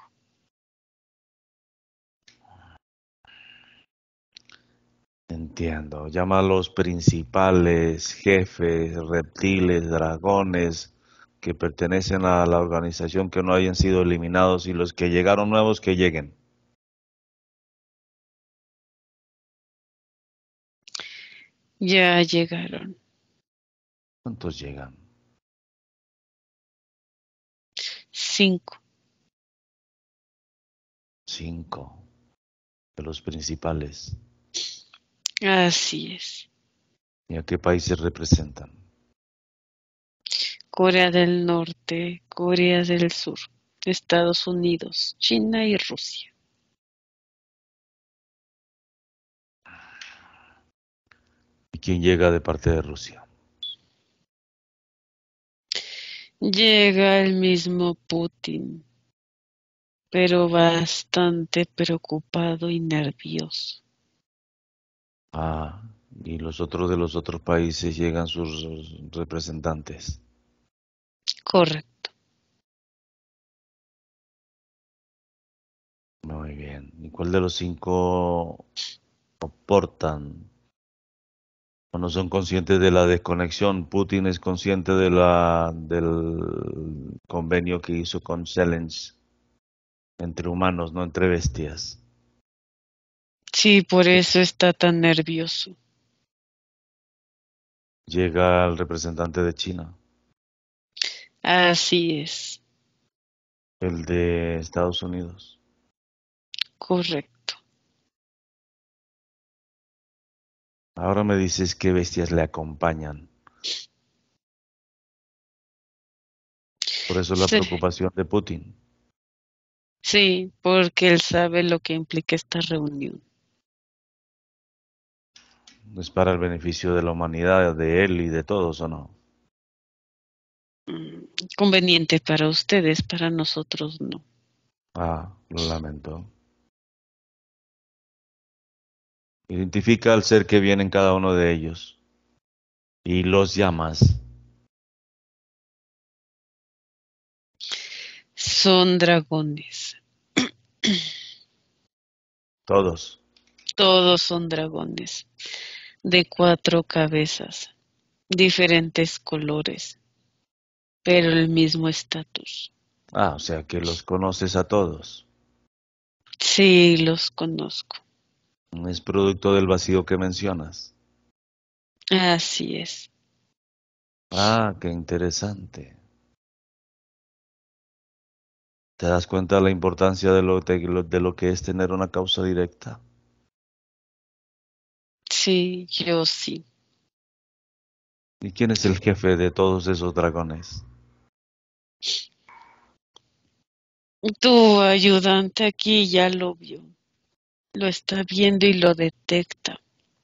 Entiendo. Llama a los principales jefes, reptiles, dragones que pertenecen a la organización que no hayan sido eliminados y los que llegaron nuevos que lleguen. Ya llegaron. ¿Cuántos llegan? 5. 5 de los principales. Así es. ¿Y a qué países representan? Corea del Norte, Corea del Sur, Estados Unidos, China y Rusia. ¿Y quién llega de parte de Rusia? Llega el mismo Putin, pero bastante preocupado y nervioso. Ah, y los otros de los otros países llegan sus representantes. Correcto. Muy bien. ¿Y cuál de los 5 aportan o no son conscientes de la desconexión? Putin es consciente del convenio que hizo con Zelensky entre humanos, no entre bestias. Sí, por eso está tan nervioso. Llega el representante de China, Así es, el de Estados Unidos. correcto. Ahora me dices qué bestias le acompañan. Por eso la Sí, preocupación de Putin. sí, porque él sabe lo que implica esta reunión. Es para el beneficio de la humanidad, de él y de todos, ¿o no? Mm, Conveniente para ustedes, para nosotros no. Ah, lo lamento. Identifica al ser que viene en cada uno de ellos y los llamas. Son dragones. Todos. Todos son dragones, de cuatro cabezas, diferentes colores, pero el mismo estatus. Ah, o sea que los conoces a todos. Sí, los conozco. Es producto del vacío que mencionas. Así es. Ah, qué interesante. ¿Te das cuenta de la importancia de lo que es tener una causa directa? Sí, yo sí. ¿Y quién es el jefe de todos esos dragones? Tu ayudante aquí ya lo vio. Lo está viendo y lo detecta.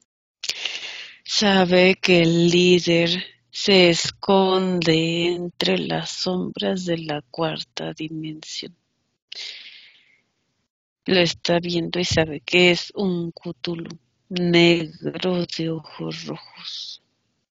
Sabe que el líder se esconde entre las sombras de la cuarta dimensión. Lo está viendo y sabe que es un Cthulhu negro de ojos rojos.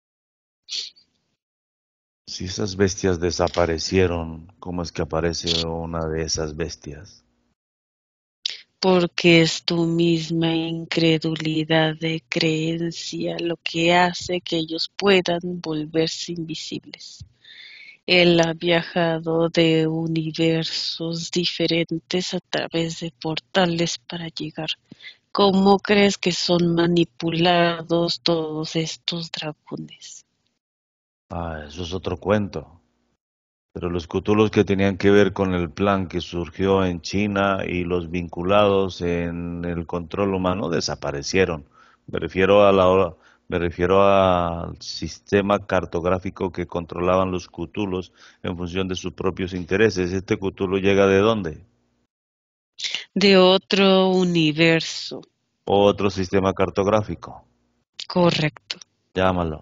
Si esas bestias desaparecieron, ¿cómo es que aparece una de esas bestias? Porque es tu misma incredulidad de creencia lo que hace que ellos puedan volverse invisibles. Él ha viajado de universos diferentes a través de portales para llegar. ¿Cómo crees que son manipulados todos estos dragones? Ah, eso es otro cuento. Pero los Cthulhus que tenían que ver con el plan que surgió en China y los vinculados en el control humano desaparecieron. Me refiero a me refiero al sistema cartográfico que controlaban los Cthulhus en función de sus propios intereses. ¿Este Cthulhu llega de dónde? De otro universo, Otro sistema cartográfico. correcto. Llámalo.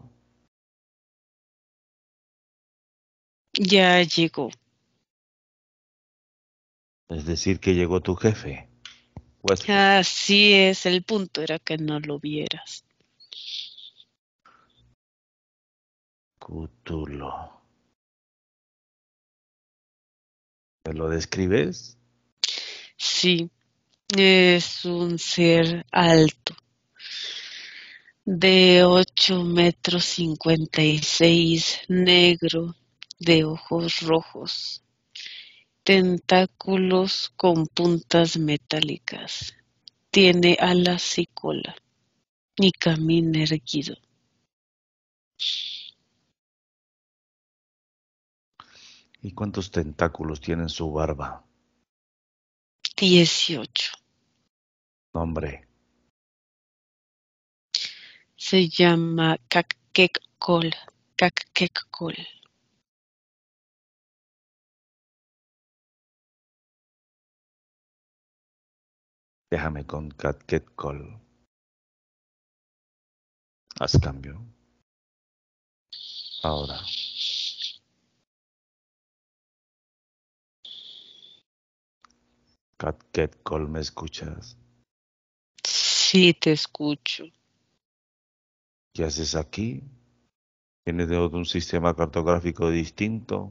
Ya llegó. Es decir, que llegó tu jefe, huésped. Así es, el punto era que no lo vieras. Cthulhu. ¿Me lo describes? Sí, es un ser alto, de 8,56 metros, negro, de ojos rojos, tentáculos con puntas metálicas, tiene alas y cola, y camina erguido. ¿Y cuántos tentáculos tiene en su barba? 18. Nombre. Se llama Caquecol. Caquecol. Déjame con Call. Haz cambio. Ahora. Call, ¿me escuchas? Sí, te escucho. ¿Qué haces aquí? ¿Tienes de un sistema cartográfico distinto?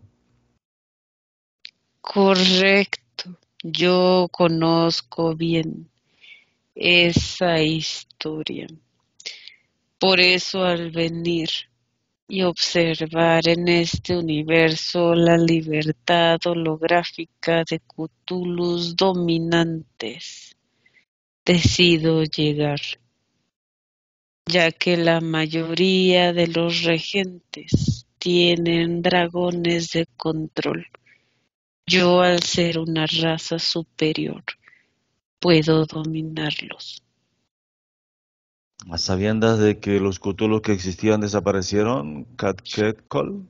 Correcto. Yo conozco bien esa historia. Por eso al venir y observar en este universo la libertad holográfica de Cthulhus dominantes, decido llegar, ya que la mayoría de los regentes tienen dragones de control. Yo, al ser una raza superior, puedo dominarlos. A sabiendas de que los Cthulhu que existían desaparecieron, Cat Call.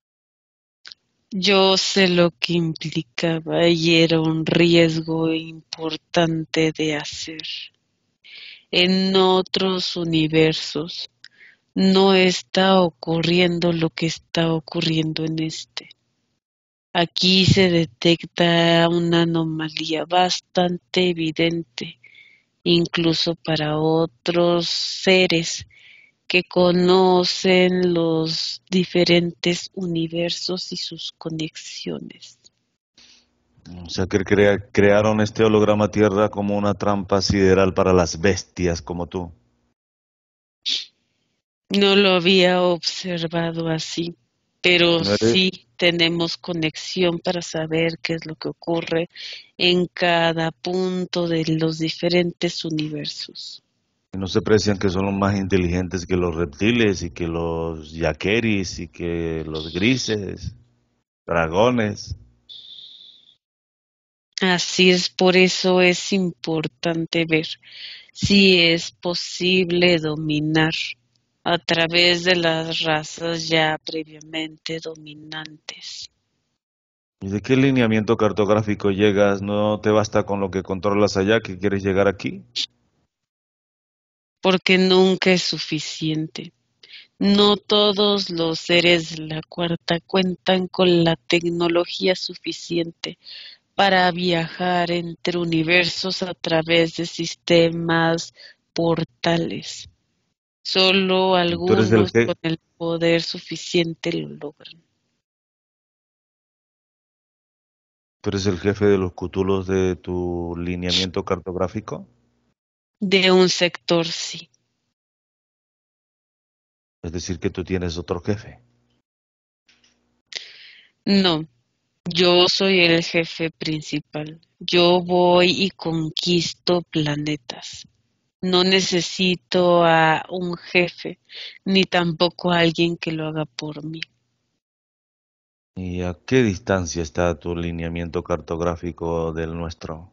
Yo sé lo que implicaba y era un riesgo importante de hacer. En otros universos no está ocurriendo lo que está ocurriendo en este. Aquí se detecta una anomalía bastante evidente, incluso para otros seres que conocen los diferentes universos y sus conexiones. O sea que crearon este holograma Tierra como una trampa sideral para las bestias como tú. No lo había observado así, pero No eres- sí tenemos conexión para saber qué es lo que ocurre en cada punto de los diferentes universos. no se precian que son los más inteligentes que los reptiles y que los yaqueris y que los grises, dragones. Así es, por eso es importante ver si es posible dominar a través de las razas ya previamente dominantes, ¿Y de qué lineamiento cartográfico llegas? ¿No te basta con lo que controlas allá que quieres llegar aquí? porque nunca es suficiente. No todos los seres de la cuarta cuentan con la tecnología suficiente para viajar entre universos a través de sistemas portales. Solo Tú eres algunos con el poder suficiente lo logran. tú eres el jefe de los Cthulhus de tu lineamiento cartográfico. De un sector sí. Es decir, que tú tienes otro jefe. No, yo soy el jefe principal. Yo voy y conquisto planetas. No necesito a un jefe, ni tampoco a alguien que lo haga por mí. ¿Y a qué distancia está tu lineamiento cartográfico del nuestro?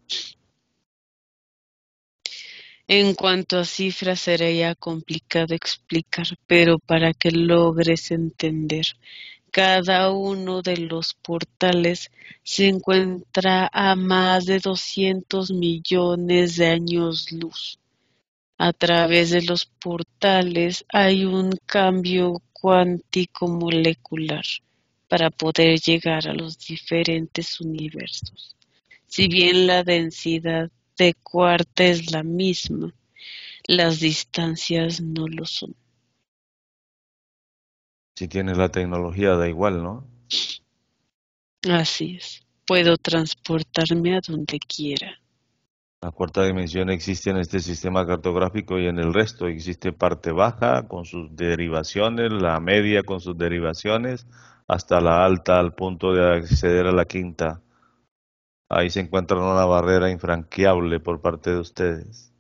En cuanto a cifras sería complicado explicar, pero para que logres entender, cada uno de los portales se encuentra a más de 200 millones de años luz. A través de los portales hay un cambio cuántico molecular para poder llegar a los diferentes universos. Si bien la densidad de cuarta es la misma, las distancias no lo son. Si tienes la tecnología, da igual, ¿no? Así es. Puedo transportarme a donde quiera. La cuarta dimensión existe en este sistema cartográfico y en el resto. Existe parte baja con sus derivaciones, la media con sus derivaciones, hasta la alta al punto de acceder a la quinta. Ahí se encuentra una barrera infranqueable por parte de ustedes.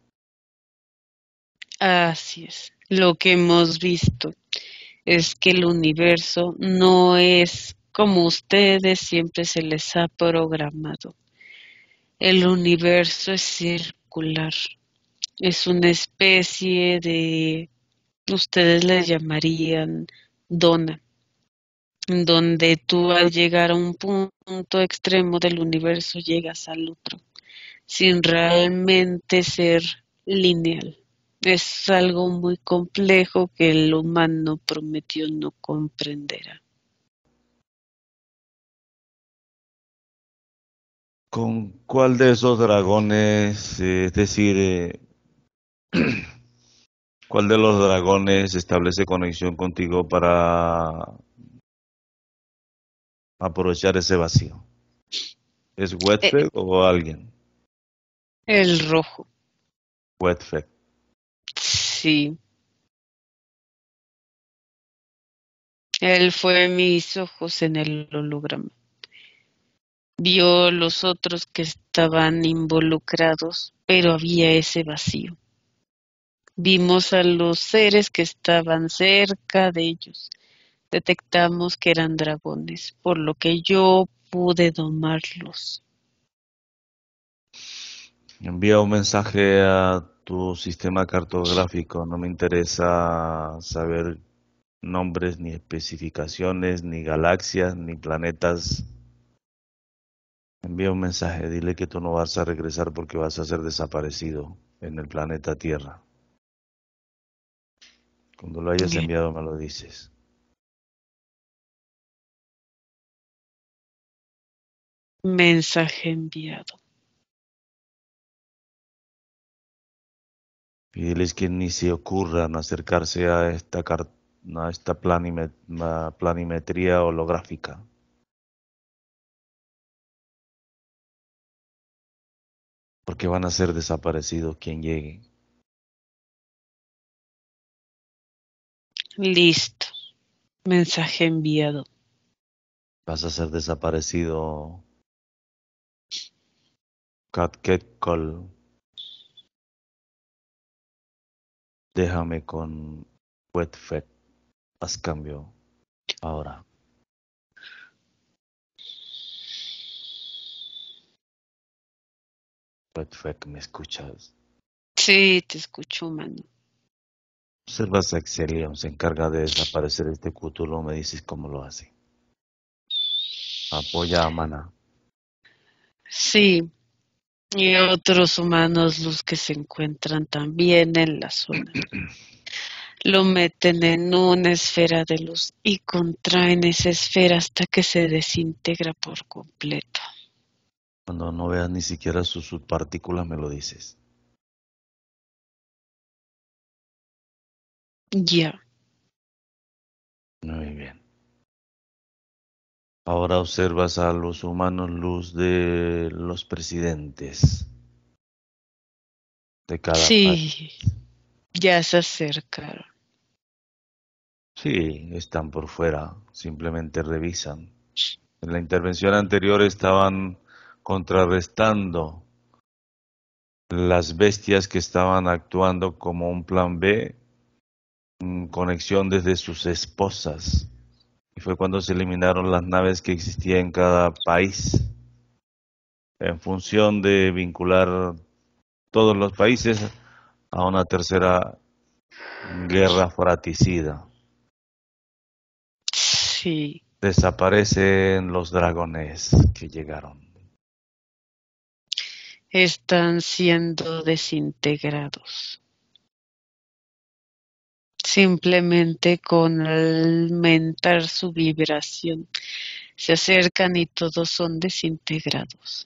Así es. Lo que hemos visto es que el universo no es como ustedes siempre se les ha programado. El universo es circular, es una especie de, ustedes le llamarían dona, donde tú al llegar a un punto extremo del universo llegas al otro, sin realmente ser lineal. Es algo muy complejo que el humano prometió no comprenderá. ¿Con cuál de esos dragones, es decir, cuál de los dragones establece conexión contigo para aprovechar ese vacío? ¿Es Eh, Wetfeg o alguien? el rojo, Wetfeg. sí, él fue mis ojos en el holograma. Vio los otros que estaban involucrados, pero había ese vacío. Vimos a los seres que estaban cerca de ellos. Detectamos que eran dragones, por lo que yo pude domarlos. Envía un mensaje a tu sistema cartográfico. No me interesa saber nombres, ni especificaciones, ni galaxias, ni planetas. Envía un mensaje, dile que tú no vas a regresar porque vas a ser desaparecido en el planeta Tierra. Cuando lo hayas Bien. enviado me lo dices. Mensaje enviado. Y diles que ni se ocurran acercarse a esta planimetría holográfica, porque van a ser desaparecidos quien llegue. Listo. Mensaje enviado. Vas a ser desaparecido, Quetzal. Déjame con Wetfet. Haz cambio ahora. Wetfet, ¿me escuchas? Sí, te escucho, humano. Observas a Excelion, se encarga de desaparecer este Cthulhu, me dices cómo lo hace. Apoya a Mana. Sí, y otros humanos los que se encuentran también en la zona. Lo meten en una esfera de luz y contraen esa esfera hasta que se desintegra por completo. Cuando no veas ni siquiera sus subpartículas, me lo dices. Ya. Muy bien. Ahora observas a los humanos luz de los presidentes de cada país. Sí, ya se acercaron. Sí, están por fuera, simplemente revisan. En la intervención anterior estaban contrarrestando las bestias que estaban actuando como un plan B, conexión desde sus esposas. Y fue cuando se eliminaron las naves que existían en cada país, en función de vincular todos los países a una tercera guerra fratricida. Sí, Desaparecen los dragones que llegaron. están siendo desintegrados. Simplemente con aumentar su vibración se acercan y todos son desintegrados.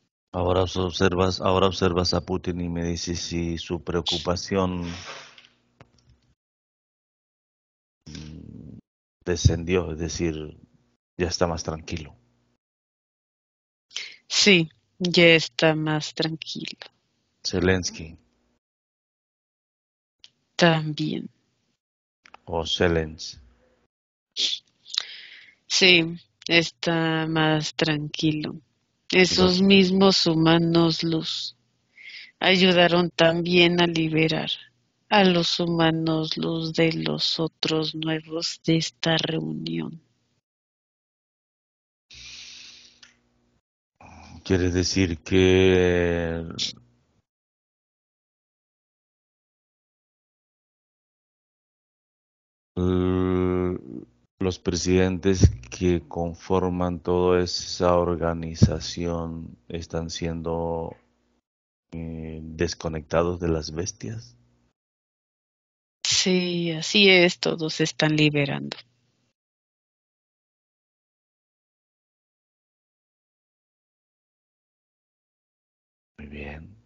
Ahora observas a Putin y me dices si su preocupación descendió, es decir, ya está más tranquilo. Sí, ya está más tranquilo. Zelensky También. o Zelens. Sí, está más tranquilo. Los, Esos mismos humanos luz ayudaron también a liberar a los humanos luz de los otros nuevos de esta reunión. quiere decir que l- los presidentes que conforman toda esa organización están siendo desconectados de las bestias. Sí, así es, todos se están liberando. Muy bien.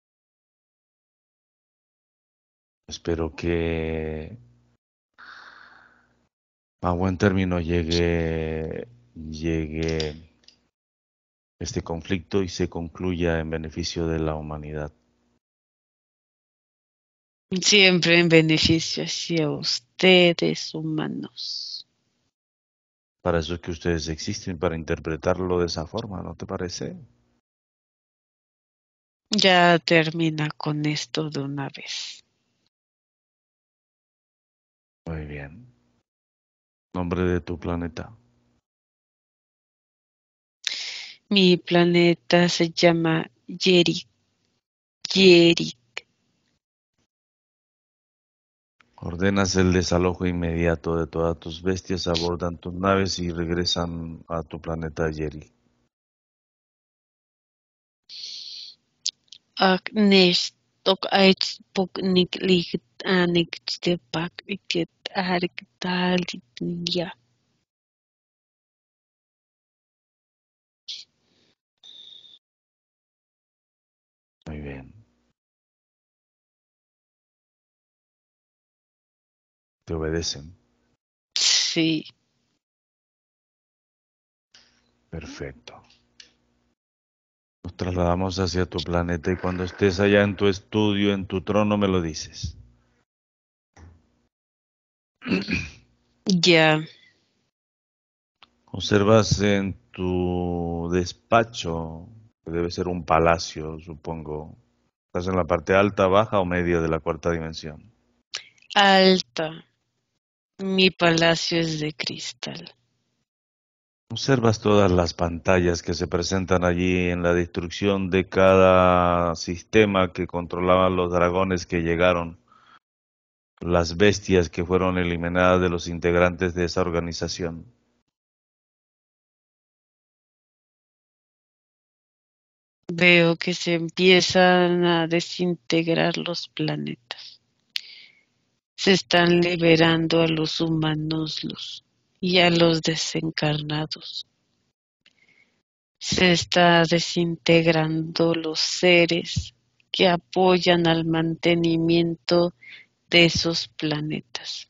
Espero que a buen término llegue este conflicto y se concluya en beneficio de la humanidad. Siempre en beneficio hacia ustedes, humanos. Para eso es que ustedes existen, para interpretarlo de esa forma, ¿no te parece? Ya termina con esto de una vez. Muy bien. Nombre de tu planeta. Mi planeta se llama Yeri. Yeri. Ordenas el desalojo inmediato de todas tus bestias, abordan tus naves y regresan a tu planeta Yeri. Agnes tok ait pok nik ligt anik te pak iket arik ya. Muy bien. Te obedecen. Sí, Perfecto. Nos trasladamos hacia tu planeta y cuando estés allá en tu estudio, en tu trono, me lo dices. ya. Observas en tu despacho, que debe ser un palacio, supongo. ¿Estás en la parte alta, baja o media de la cuarta dimensión? Alta. Mi palacio es de cristal. Observas todas las pantallas que se presentan allí en la destrucción de cada sistema que controlaban los dragones que llegaron, las bestias que fueron eliminadas de los integrantes de esa organización. Veo que se empiezan a desintegrar los planetas. Se están liberando a los humanos luz y a los desencarnados. Se está desintegrando los seres que apoyan al mantenimiento de esos planetas.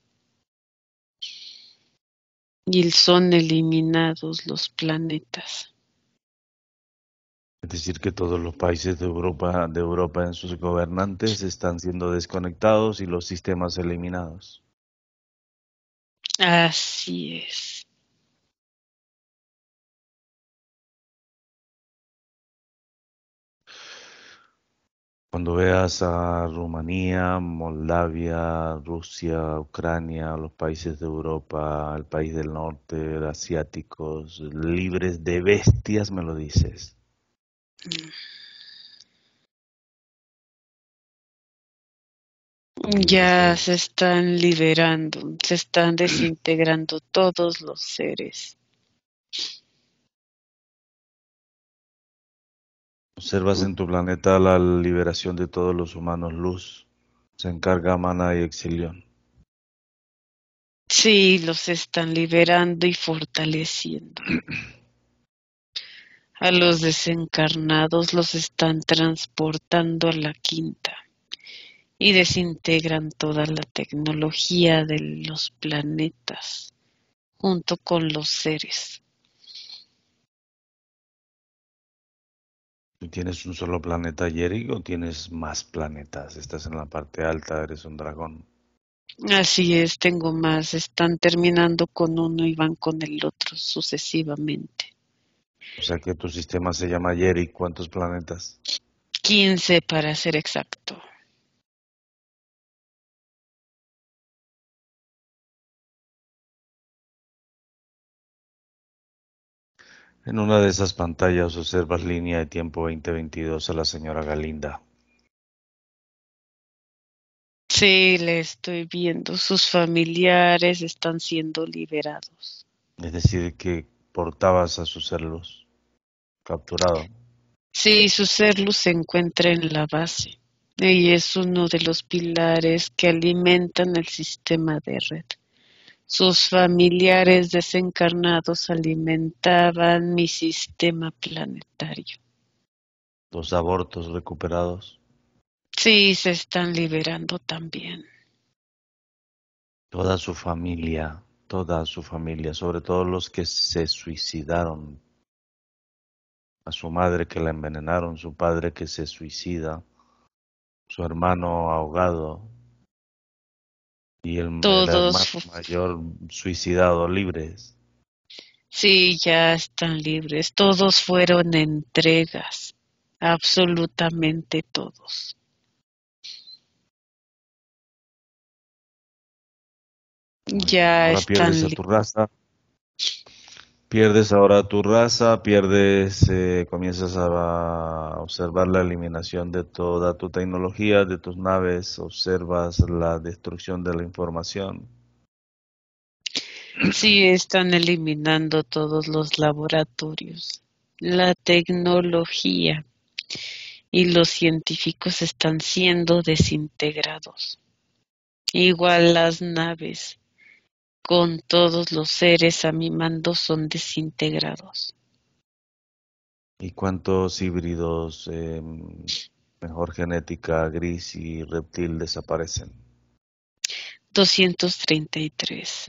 Y son eliminados los planetas. Es decir, que todos los países de Europa en sus gobernantes están siendo desconectados y los sistemas eliminados. Así es. Cuando veas a Rumanía, Moldavia, Rusia, Ucrania, los países de Europa, el país del norte, asiáticos, libres de bestias, me lo dices. Libres Ya de... se están liberando, se están desintegrando todos los seres. Observas en tu planeta la liberación de todos los humanos luz. Se encarga Mana y Exilión. Sí, los están liberando y fortaleciendo. A los desencarnados los están transportando a la quinta y desintegran toda la tecnología de los planetas junto con los seres. ¿Tú tienes un solo planeta, Yeri, o tienes más planetas? Estás en la parte alta, eres un dragón. Así es, tengo más, están terminando con uno y van con el otro sucesivamente. O sea que tu sistema se llama Yeri. ¿Cuántos planetas? 15 para ser exacto. En una de esas pantallas observas línea de tiempo 2022 a la señora Galinda. Sí, le estoy viendo. Sus familiares están siendo liberados. Es decir, que portabas a su ser luz, capturado. Sí, su ser luz se encuentra en la base y es uno de los pilares que alimentan el sistema de red. Sus familiares desencarnados alimentaban mi sistema planetario. Los abortos recuperados. Sí, se están liberando también. Toda su familia, sobre todo los que se suicidaron. A su madre que la envenenaron, su padre que se suicida, su hermano ahogado y el Todos, hermano mayor suicidado, libres. sí, ya están libres. Todos fueron entregas absolutamente todos. Muy bien. Ya Ahora están pierdes a tu raza. Pierdes ahora tu raza, comienzas a observar la eliminación de toda tu tecnología, de tus naves, observas la destrucción de la información. sí, están eliminando todos los laboratorios. La tecnología y los científicos están siendo desintegrados. Igual las naves con todos los seres a mi mando son desintegrados. ¿Y cuántos híbridos, mejor genética, gris y reptil desaparecen? 233.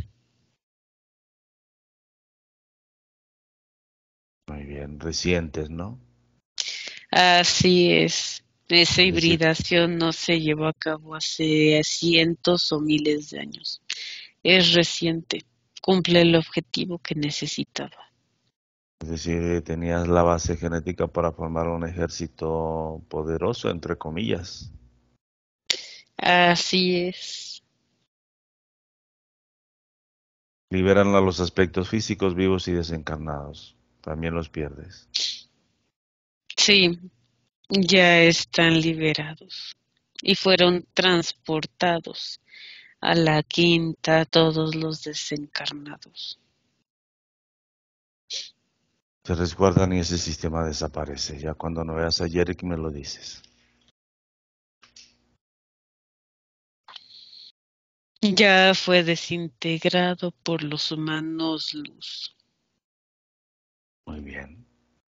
Muy bien, recientes, ¿no? Así es. Esa Es decir, hibridación no se llevó a cabo hace cientos o miles de años. Es reciente. Cumple el objetivo que necesitaba. tenías la base genética para formar un ejército poderoso, entre comillas. Así es. Liberan a los aspectos físicos vivos y desencarnados. También los pierdes. Sí, ya están liberados y fueron transportados a la quinta todos los desencarnados. Se resguardan y ese sistema desaparece. Ya cuando no veas a Jerick me lo dices. Ya fue desintegrado por los humanos luz. Muy bien.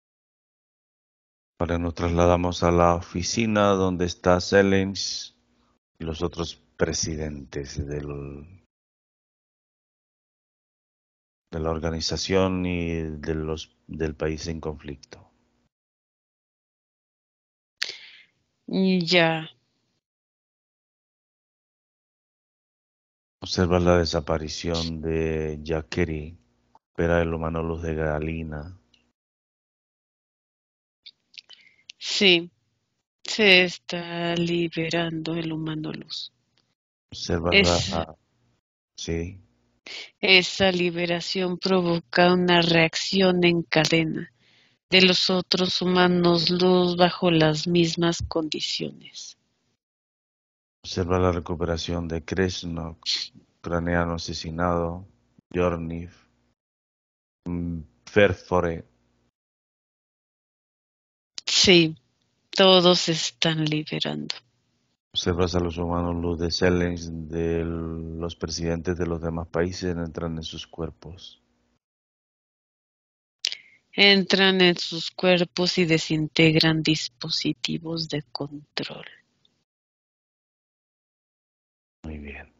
Ahora nos trasladamos a la oficina donde está Selens y los otros presidentes de la organización y del país en conflicto. Ya, Observa la desaparición de Jaqueri, espera el humano Luz de Galina. sí, se está liberando el humano luz. Observa Es, sí, esa liberación provoca una reacción en cadena de los otros humanos luz bajo las mismas condiciones. observa la recuperación de Kresnok, ucraniano asesinado, Yornif, Ferfore. Sí, todos se están liberando. Observas a los humanos luz de Selens, de los presidentes de los demás países entran en sus cuerpos. Entran en sus cuerpos y desintegran dispositivos de control. Muy bien.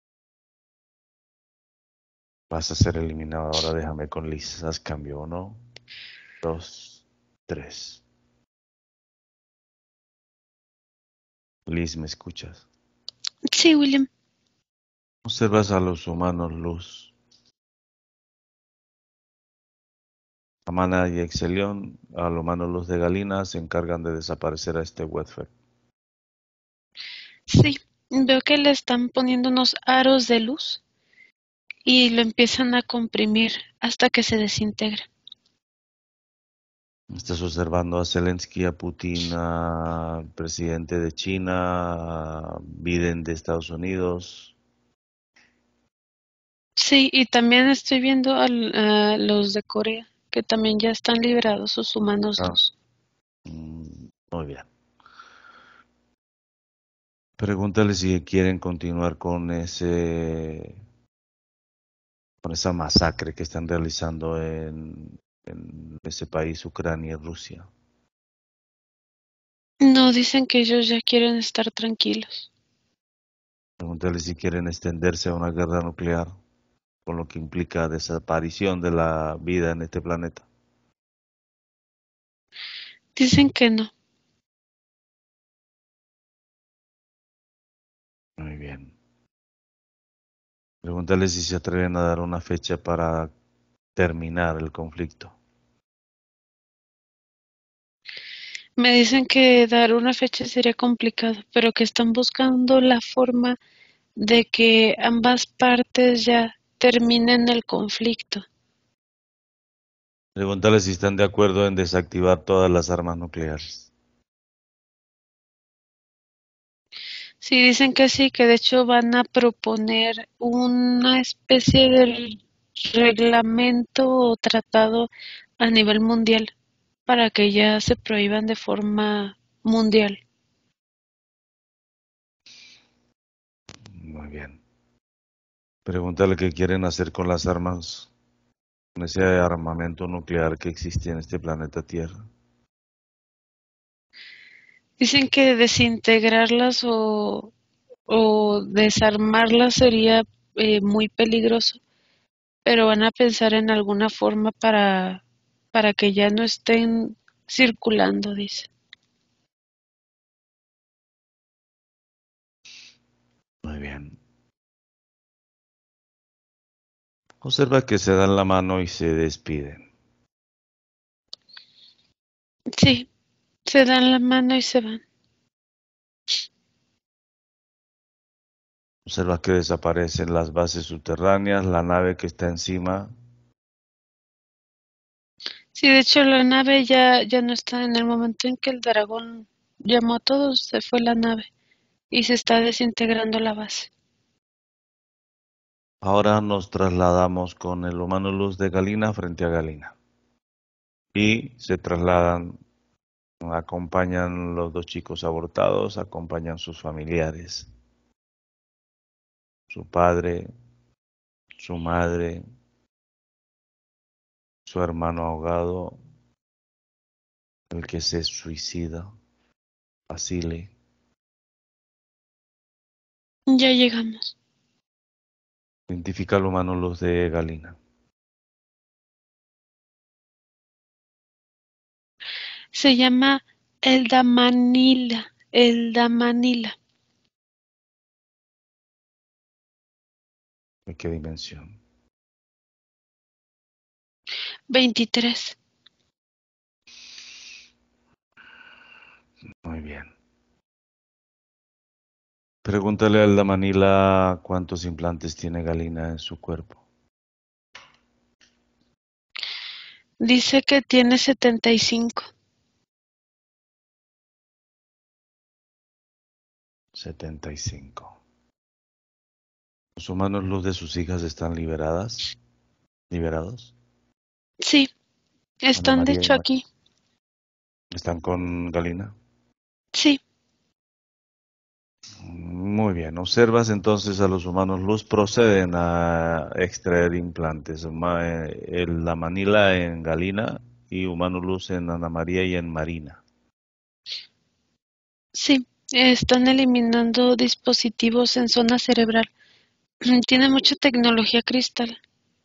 Vas a ser eliminado ahora, déjame con Liz. Haz cambio, 1, 2, 3. Liz, ¿me escuchas? Sí, William. Observas a los humanos luz. Amana y Excelión, a los humanos luz de Galina, se encargan de desaparecer a este Wetfer. Sí, veo que le están poniendo unos aros de luz y lo empiezan a comprimir hasta que se desintegra. Estás observando a Zelensky, a Putin, al presidente de China, a Biden de Estados Unidos. Sí, y también estoy viendo a los de Corea, que también ya están liberados sus humanos Ah, luz. muy bien. Pregúntale si quieren continuar con esa masacre que están realizando en ese país, Ucrania y Rusia. No, dicen que ellos ya quieren estar tranquilos. Pregúntale si quieren extenderse a una guerra nuclear, con lo que implica desaparición de la vida en este planeta. Dicen que no. Muy bien. Pregúntale si se atreven a dar una fecha para terminar el conflicto. Me dicen que dar una fecha sería complicado, pero que están buscando la forma de que ambas partes ya terminen el conflicto. Pregúntale si están de acuerdo en desactivar todas las armas nucleares. Sí, dicen que sí, que de hecho van a proponer una especie de reglamento o tratado a nivel mundial para que ya se prohíban de forma mundial. Muy bien. Pregúntale qué quieren hacer con las armas, con ese armamento nuclear que existe en este planeta Tierra. Dicen que desintegrarlas o desarmarlas sería muy peligroso, pero van a pensar en alguna forma para que ya no estén circulando, dice. Muy bien. Observa que se dan la mano y se despiden. Sí, se dan la mano y se van. Observa que desaparecen las bases subterráneas, la nave que está encima. Sí, de hecho la nave ya no está. En el momento en que el dragón llamó a todos, se fue la nave y se está desintegrando la base. Ahora nos trasladamos con el humano luz de Galina frente a Galina. Y se trasladan, acompañan los dos chicos abortados, acompañan sus familiares, su padre, su madre, su hermano ahogado, el que se suicida, Basile. Ya llegamos. Identifica al humano luz de Galina. Se llama Elda Manila. Elda Manila. ¿De qué dimensión? 23. Muy bien. Pregúntale al Manila cuántos implantes tiene Galina en su cuerpo. Dice que tiene 75. 75. ¿Los humanos luz de sus hijas están liberados? Sí, Ana están de María y hecho María. aquí. ¿Están con Galina? Sí, Muy bien. Observas entonces a los humanos luz proceden a extraer implantes. La Manila en Galina y humano luz en Ana María y en Marina. sí. Están eliminando dispositivos en zona cerebral. Tiene mucha tecnología cristal.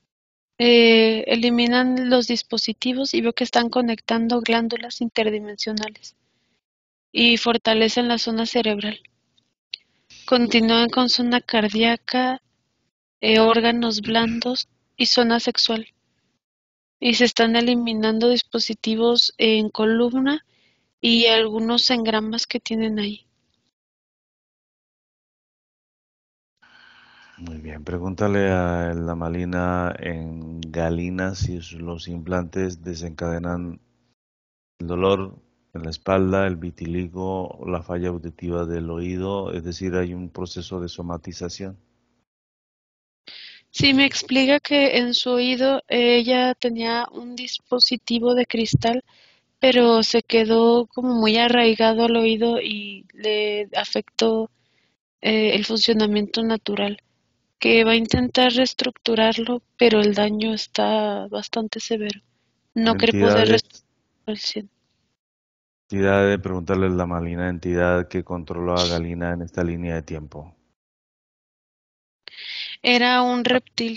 Eliminan los dispositivos y veo que están conectando glándulas interdimensionales y fortalecen la zona cerebral. Continúan con zona cardíaca, órganos blandos y zona sexual. Y se están eliminando dispositivos en columna y algunos engramas que tienen ahí. Muy bien. Pregúntale a la Malina en Galina si los implantes desencadenan el dolor en la espalda, el vitiligo, la falla auditiva del oído, es decir, hay un proceso de somatización. Sí, me explica que en su oído ella tenía un dispositivo de cristal, pero se quedó como muy arraigado al oído y le afectó el funcionamiento natural, que va a intentar reestructurarlo, pero el daño está bastante severo. No cree poder Entidades, reestructurarlo al 100. entidad de preguntarle a la Malina, entidad que controló a Galina en esta línea de tiempo. Era un reptil.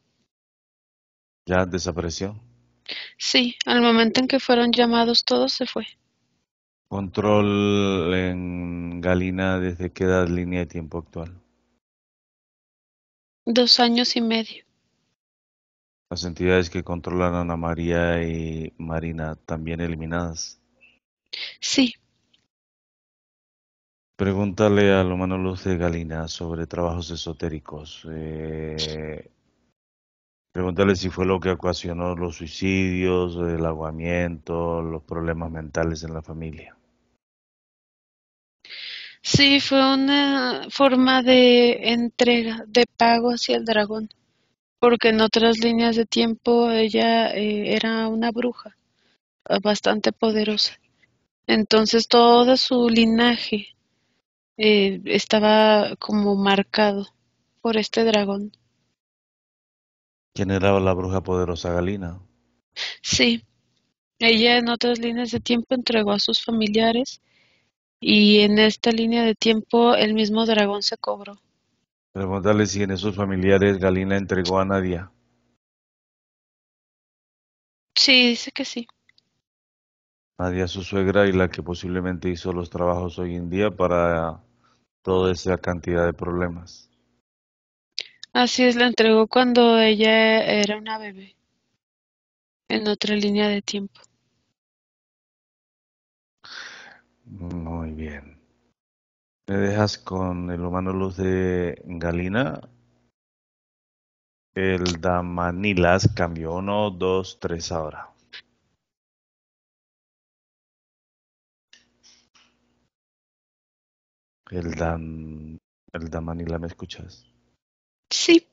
¿Ya desapareció? Sí, al momento en que fueron llamados todos se fue. Control en Galina desde qué edad línea de tiempo actual. 2 años y medio. Las entidades que controlan a Ana María y Marina también eliminadas. Sí, Pregúntale al humano Luz de Galina sobre trabajos esotéricos. Pregúntale si fue lo que ocasionó los suicidios, el ahogamiento, los problemas mentales en la familia. sí, fue una forma de entrega, de pago hacia el dragón, porque en otras líneas de tiempo ella era una bruja bastante poderosa. Entonces todo su linaje estaba como marcado por este dragón. ¿Quién era la bruja poderosa Galina? Sí, ella en otras líneas de tiempo entregó a sus familiares y en esta línea de tiempo el mismo dragón se cobró. Pregúntale si en esos familiares Galina entregó a Nadia. Sí, dice que sí. Nadia su suegra y la que posiblemente hizo los trabajos hoy en día para toda esa cantidad de problemas. Así es, la entregó cuando ella era una bebé, en otra línea de tiempo. Muy bien. Me dejas con el humano luz de Galina. El Damanilas cambió 1, 2, 3 ahora. El Dam... El Damanila, ¿me escuchas? Sí,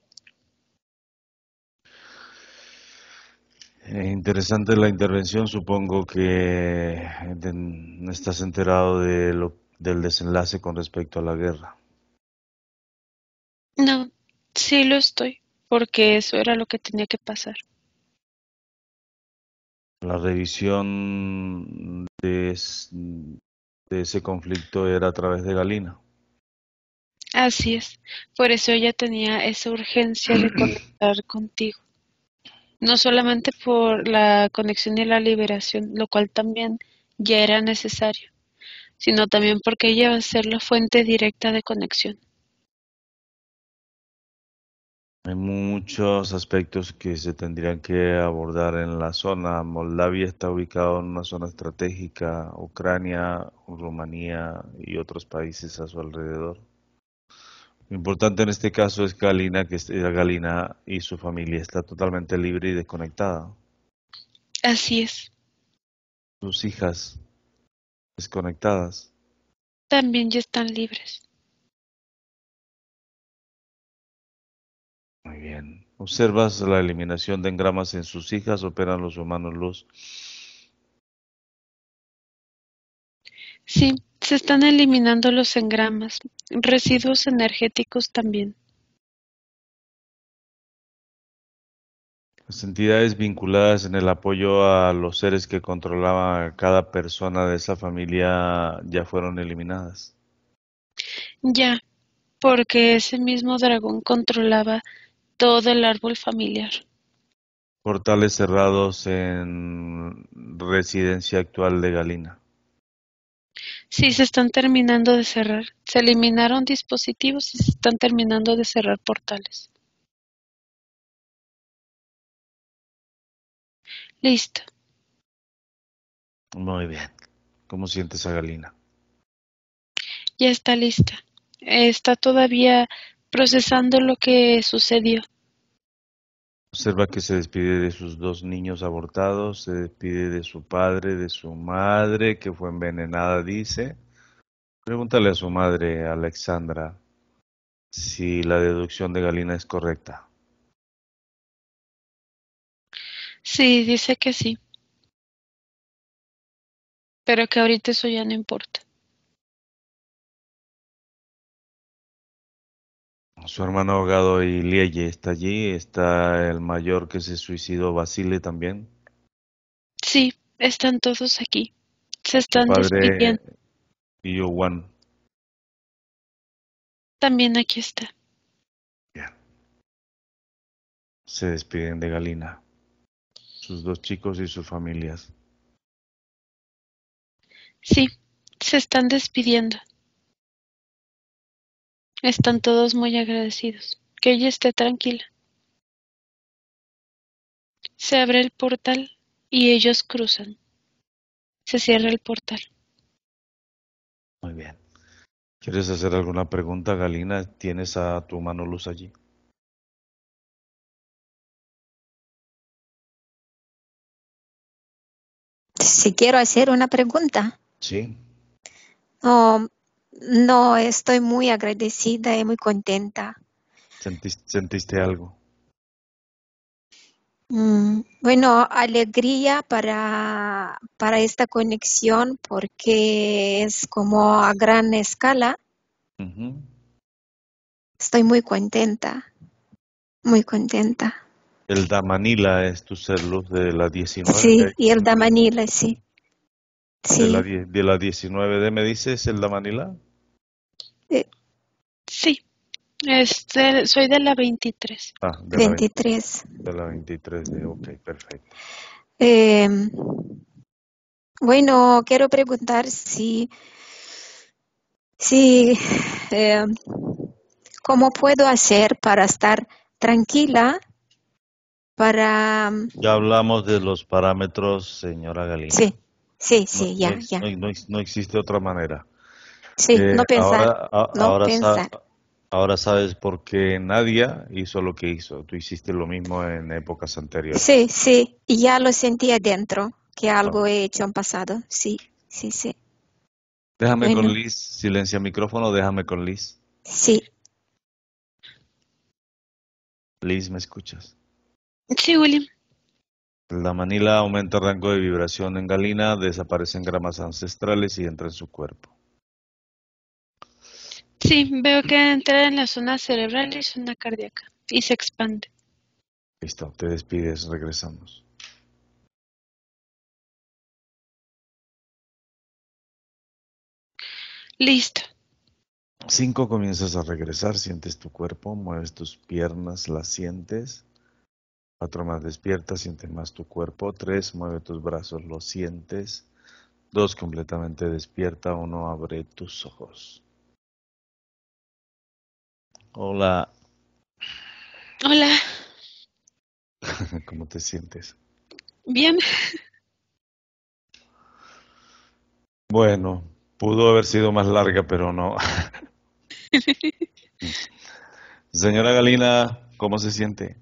Interesante la intervención. Supongo que estás enterado del desenlace con respecto a la guerra. no, sí lo estoy, porque eso era lo que tenía que pasar. La revisión de ese conflicto era a través de Galina. Así es, por eso ella tenía esa urgencia de conectar contigo. No solamente por la conexión y la liberación, lo cual también ya era necesario, sino también porque ella va a ser la fuente directa de conexión. Hay muchos aspectos que se tendrían que abordar en la zona. Moldavia está ubicado en una zona estratégica, Ucrania, Rumanía y otros países a su alrededor. Lo importante en este caso es Galina y su familia está totalmente libre y desconectada. Así es, Sus hijas desconectadas. también ya están libres. Muy bien. Observas la eliminación de engramas en sus hijas, operan los humanos luz. Sí, se están eliminando los engramas, residuos energéticos también. Las entidades vinculadas en el apoyo a los seres que controlaban a cada persona de esa familia ya fueron eliminadas. Ya, porque ese mismo dragón controlaba todo el árbol familiar. Portales cerrados en residencia actual de Galina. Sí, se están terminando de cerrar. Se eliminaron dispositivos y se están terminando de cerrar portales. Listo, Muy bien. ¿Cómo sientes a Galina? ya está lista. Está todavía procesando lo que sucedió. Observa que se despide de sus 2 niños abortados, se despide de su padre, de su madre, que fue envenenada, dice. Pregúntale a su madre, Alexandra, si la deducción de Galina es correcta. Sí, dice que sí, pero que ahorita eso ya no importa. Su hermano ahogado Ilieye está allí, está el mayor que se suicidó, Basile también. Sí, están todos aquí. Se Su están padre despidiendo. Iowan. También aquí está. Bien. Se despiden de Galina, sus 2 chicos y sus familias. Sí, se están despidiendo. Están todos muy agradecidos. Que ella esté tranquila. Se abre el portal y ellos cruzan. Se cierra el portal. Muy bien. ¿Quieres hacer alguna pregunta, Galina? ¿Tienes a tu mano luz allí? Si quiero hacer una pregunta. Sí. Oh, no, estoy muy agradecida y muy contenta. ¿Sentiste algo? Bueno, alegría para esta conexión porque es como a gran escala. Ujú. Estoy muy contenta, muy contenta. El Damanila es tu ser luz de la 19. Sí, y el Damanila, sí, sí. De la 19D, ¿me dices el Damanila? Eh, Sí, soy de la 23. Ah, 23. de la 23D, ok, perfecto. Eh, bueno, quiero preguntar si eh, ¿cómo puedo hacer para estar tranquila? Para... Ya hablamos de los parámetros, señora Galina. Sí, sí, No, sí, ya, ya. no existe otra manera. Sí, no pensar, no Ahora, pensar. ahora sabes por qué Nadia hizo lo que hizo. Tú hiciste lo mismo en épocas anteriores. Sí, sí, y ya lo sentí adentro, que No. algo he hecho en pasado. Sí, sí, sí. Déjame con Bueno, Liz. Silencia micrófono, déjame con Liz. sí, Liz, ¿me escuchas? Sí, William. La manila aumenta el rango de vibración en Galina, desaparecen gramas ancestrales y entra en su cuerpo. Sí, veo que entra en la zona cerebral y zona cardíaca y se expande. Listo, te despides, regresamos. Listo. 5, comienzas a regresar, sientes tu cuerpo, mueves tus piernas, las sientes. 4, más despierta, sientes más tu cuerpo. 3, mueve tus brazos, los sientes. 2, completamente despierta. 1, abre tus ojos. Hola, Hola. ¿cómo te sientes? Bien. Bueno, pudo haber sido más larga, pero no. Señora Galina, ¿cómo se siente?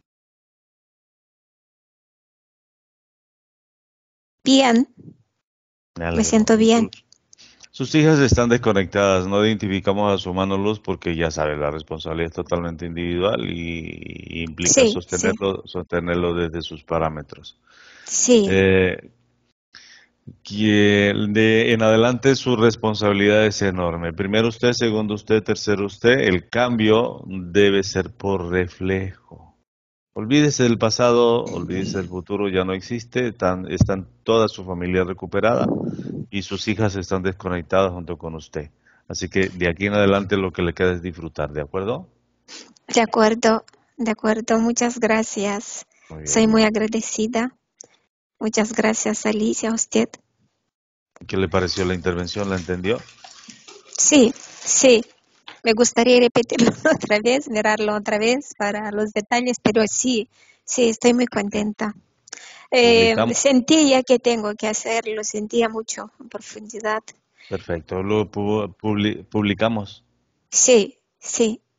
bien, Me me alegro. siento bien. Sus hijas están desconectadas, no identificamos a su mano luz porque ya sabe, la responsabilidad es totalmente individual y implica Sí, sí, sostenerlo desde sus parámetros. sí. Eh, que de en adelante su responsabilidad es enorme. Primero usted, segundo usted, tercero usted. El cambio debe ser por reflejo. Olvídese del pasado, olvídese del futuro, ya no existe. Están toda su familia recuperada y sus hijas están desconectadas junto con usted. Así que de aquí en adelante lo que le queda es disfrutar, ¿de acuerdo? De acuerdo, de acuerdo. Muchas gracias. Muy Soy bien. muy agradecida. Muchas gracias, Alicia, a usted. ¿Qué le pareció la intervención? ¿La entendió? Sí, sí. Me gustaría repetirlo otra vez, mirarlo otra vez para los detalles, pero sí, sí, estoy muy contenta. Publicamos. Sentía que tengo que hacerlo, sentía mucho en profundidad. Perfecto. Lo publicamos. Sí, sí.